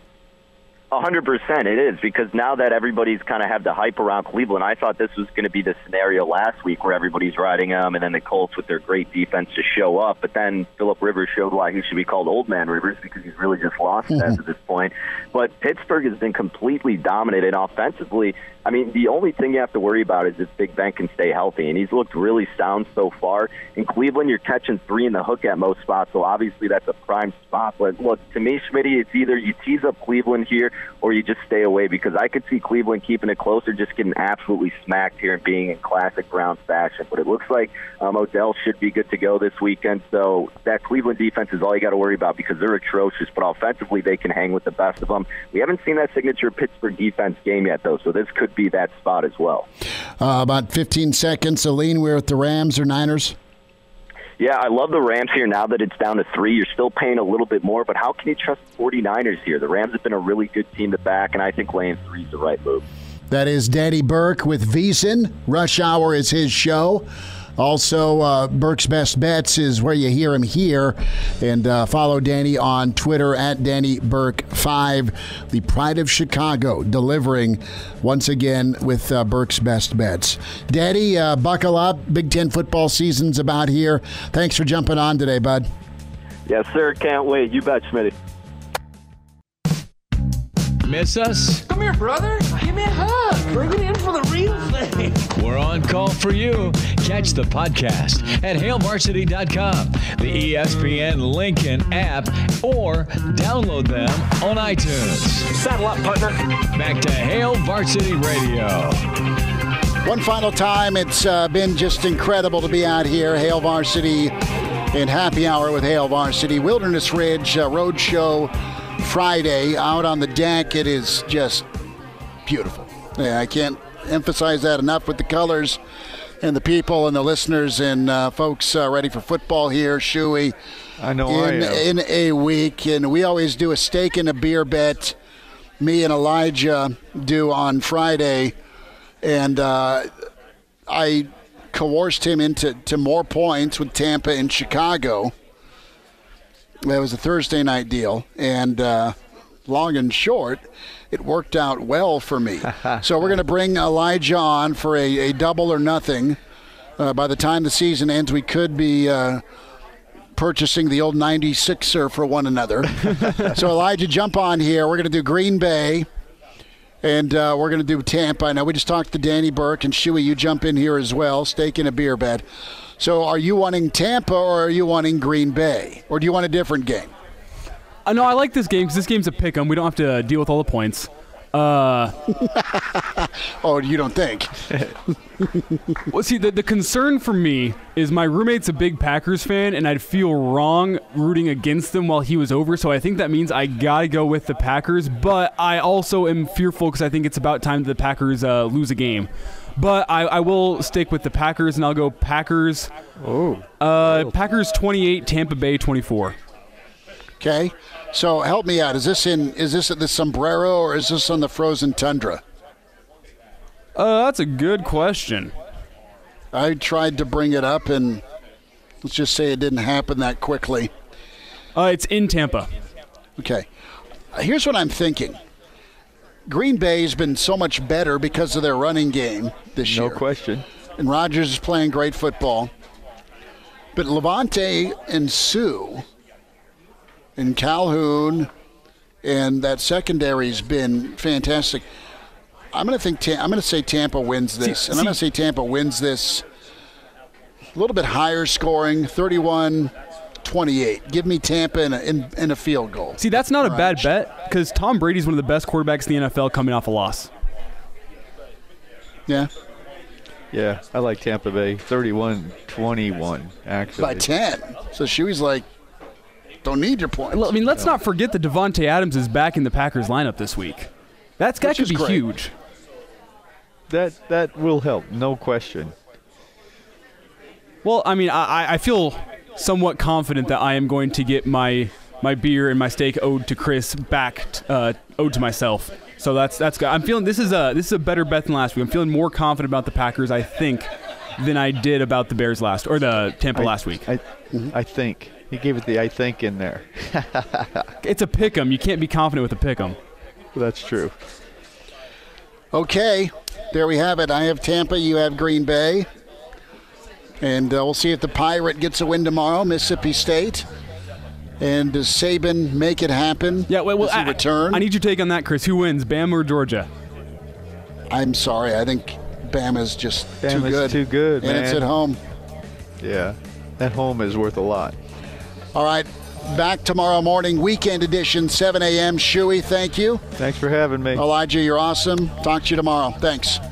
100% it is, because now that everybody's kind of had the hype around Cleveland, I thought this was going to be the scenario last week where everybody's riding them, and then the Colts with their great defense to show up. But then Phillip Rivers showed why he should be called Old Man Rivers, because he's really just lost as of this point. But Pittsburgh has been completely dominant, and offensively, I mean, the only thing you have to worry about is if Big Ben can stay healthy, and he's looked really sound so far. In Cleveland, you're catching 3 in the hook at most spots, so obviously that's a prime spot. But look, to me, Schmitty, it's either you tease up Cleveland here or you just stay away, because I could see Cleveland keeping it close or just getting absolutely smacked here and being in classic Browns fashion. But it looks like Odell should be good to go this weekend, so that Cleveland defense is all you got to worry about, because they're atrocious, but offensively they can hang with the best of them. We haven't seen that signature Pittsburgh defense game yet, though, so this could be that spot as well. About 15 seconds. Aline, we're at the Rams or Niners? Yeah, I love the Rams here now that it's down to 3. You're still paying a little bit more, but how can you trust the 49ers here? The Rams have been a really good team to back, and I think laying 3 is the right move. That is Danny Burke with VEASAN. Rush Hour is his show. Also, Burke's Best Bets is where you hear him here. And follow Danny on Twitter at DannyBurke5. The pride of Chicago, delivering once again with Burke's Best Bets. Danny, buckle up. Big Ten football season's about here. Thanks for jumping on today, bud. Yes, sir. Can't wait. You bet, Schmidt. Miss us? Come here, brother. Give me a hug. Bring it in for the real thing. We're on call for you. Catch the podcast at HailVarsity.com, the ESPN Lincoln app, or download them on iTunes. Saddle up, partner. Back to Hail Varsity Radio. One final time. It's been just incredible to be out here. Hail Varsity in happy hour with Hail Varsity. Wilderness Ridge Road Show Friday out on the deck. It is just beautiful. Yeah, I can't emphasize that enough with the colors and the people and the listeners and folks ready for football here. Shuey, I know in a week, and we always do a steak and a beer bet. Me and Elijah do on Friday, and I coerced him into more points with Tampa and Chicago. That was a Thursday night deal, and long and short, it worked out well for me. So we're going to bring Elijah on for a double or nothing. By the time the season ends, we could be purchasing the old 96er for one another. So Elijah, jump on here. We're going to do Green Bay, and we're going to do Tampa. I know we just talked to Danny Burke, and Shuey, you jump in here as well, steak and a beer bet. So are you wanting Tampa or are you wanting Green Bay? Or do you want a different game? No, I like this game because this game's a pick 'em. We don't have to deal with all the points. Oh, you don't think? Well, see, the concern for me is my roommate's a big Packers fan, and I'd feel wrong rooting against them while he was over, so I think that means I got to go with the Packers, but I also am fearful because I think it's about time that the Packers lose a game. But I will stick with the Packers, and I'll go Packers. Packers 28, Tampa Bay 24. Okay, so help me out. Is this at the Sombrero or is this on the frozen tundra? That's a good question. I tried to bring it up, and let's just say it didn't happen that quickly. It's in Tampa. Okay, here's what I'm thinking. Green Bay's been so much better because of their running game this year. No question. And Rodgers is playing great football. But Levante and Sue and Calhoun and that secondary's been fantastic. I'm going to say Tampa wins this. I'm going to say Tampa wins this a little bit higher scoring, 31-28. Give me Tampa in a field goal. See, that's not a bad bet because Tom Brady's one of the best quarterbacks in the NFL coming off a loss. Yeah. Yeah, I like Tampa Bay. 31-21, actually. By 10. So Shuey's like, don't need your points. I mean, let's not forget that Devontae Adams is back in the Packers lineup this week. That could be huge. That will help, no question. Well, I mean, I feel somewhat confident that I am going to get my beer and my steak owed to Chris back owed to myself. So that's good. I'm feeling this is a better bet than last week. I'm feeling more confident about the Packers, I think, than I did about the Bears or the Tampa last week. I think. He gave it the I think in there. It's a pick 'em. You can't be confident with a pick 'em. That's true. Okay, there we have it. I have Tampa, you have Green Bay. And we'll see if the Pirate gets a win tomorrow, Mississippi State. And does Saban make it happen? Yeah, well, return? I need your take on that, Chris. Who wins, Bama or Georgia? I'm sorry. I think Bama's just Bama's too good, and man. it's at home. Yeah, at home is worth a lot. All right, back tomorrow morning, weekend edition, 7 a.m. Shuey, thank you. Thanks for having me. Elijah, you're awesome. Talk to you tomorrow. Thanks.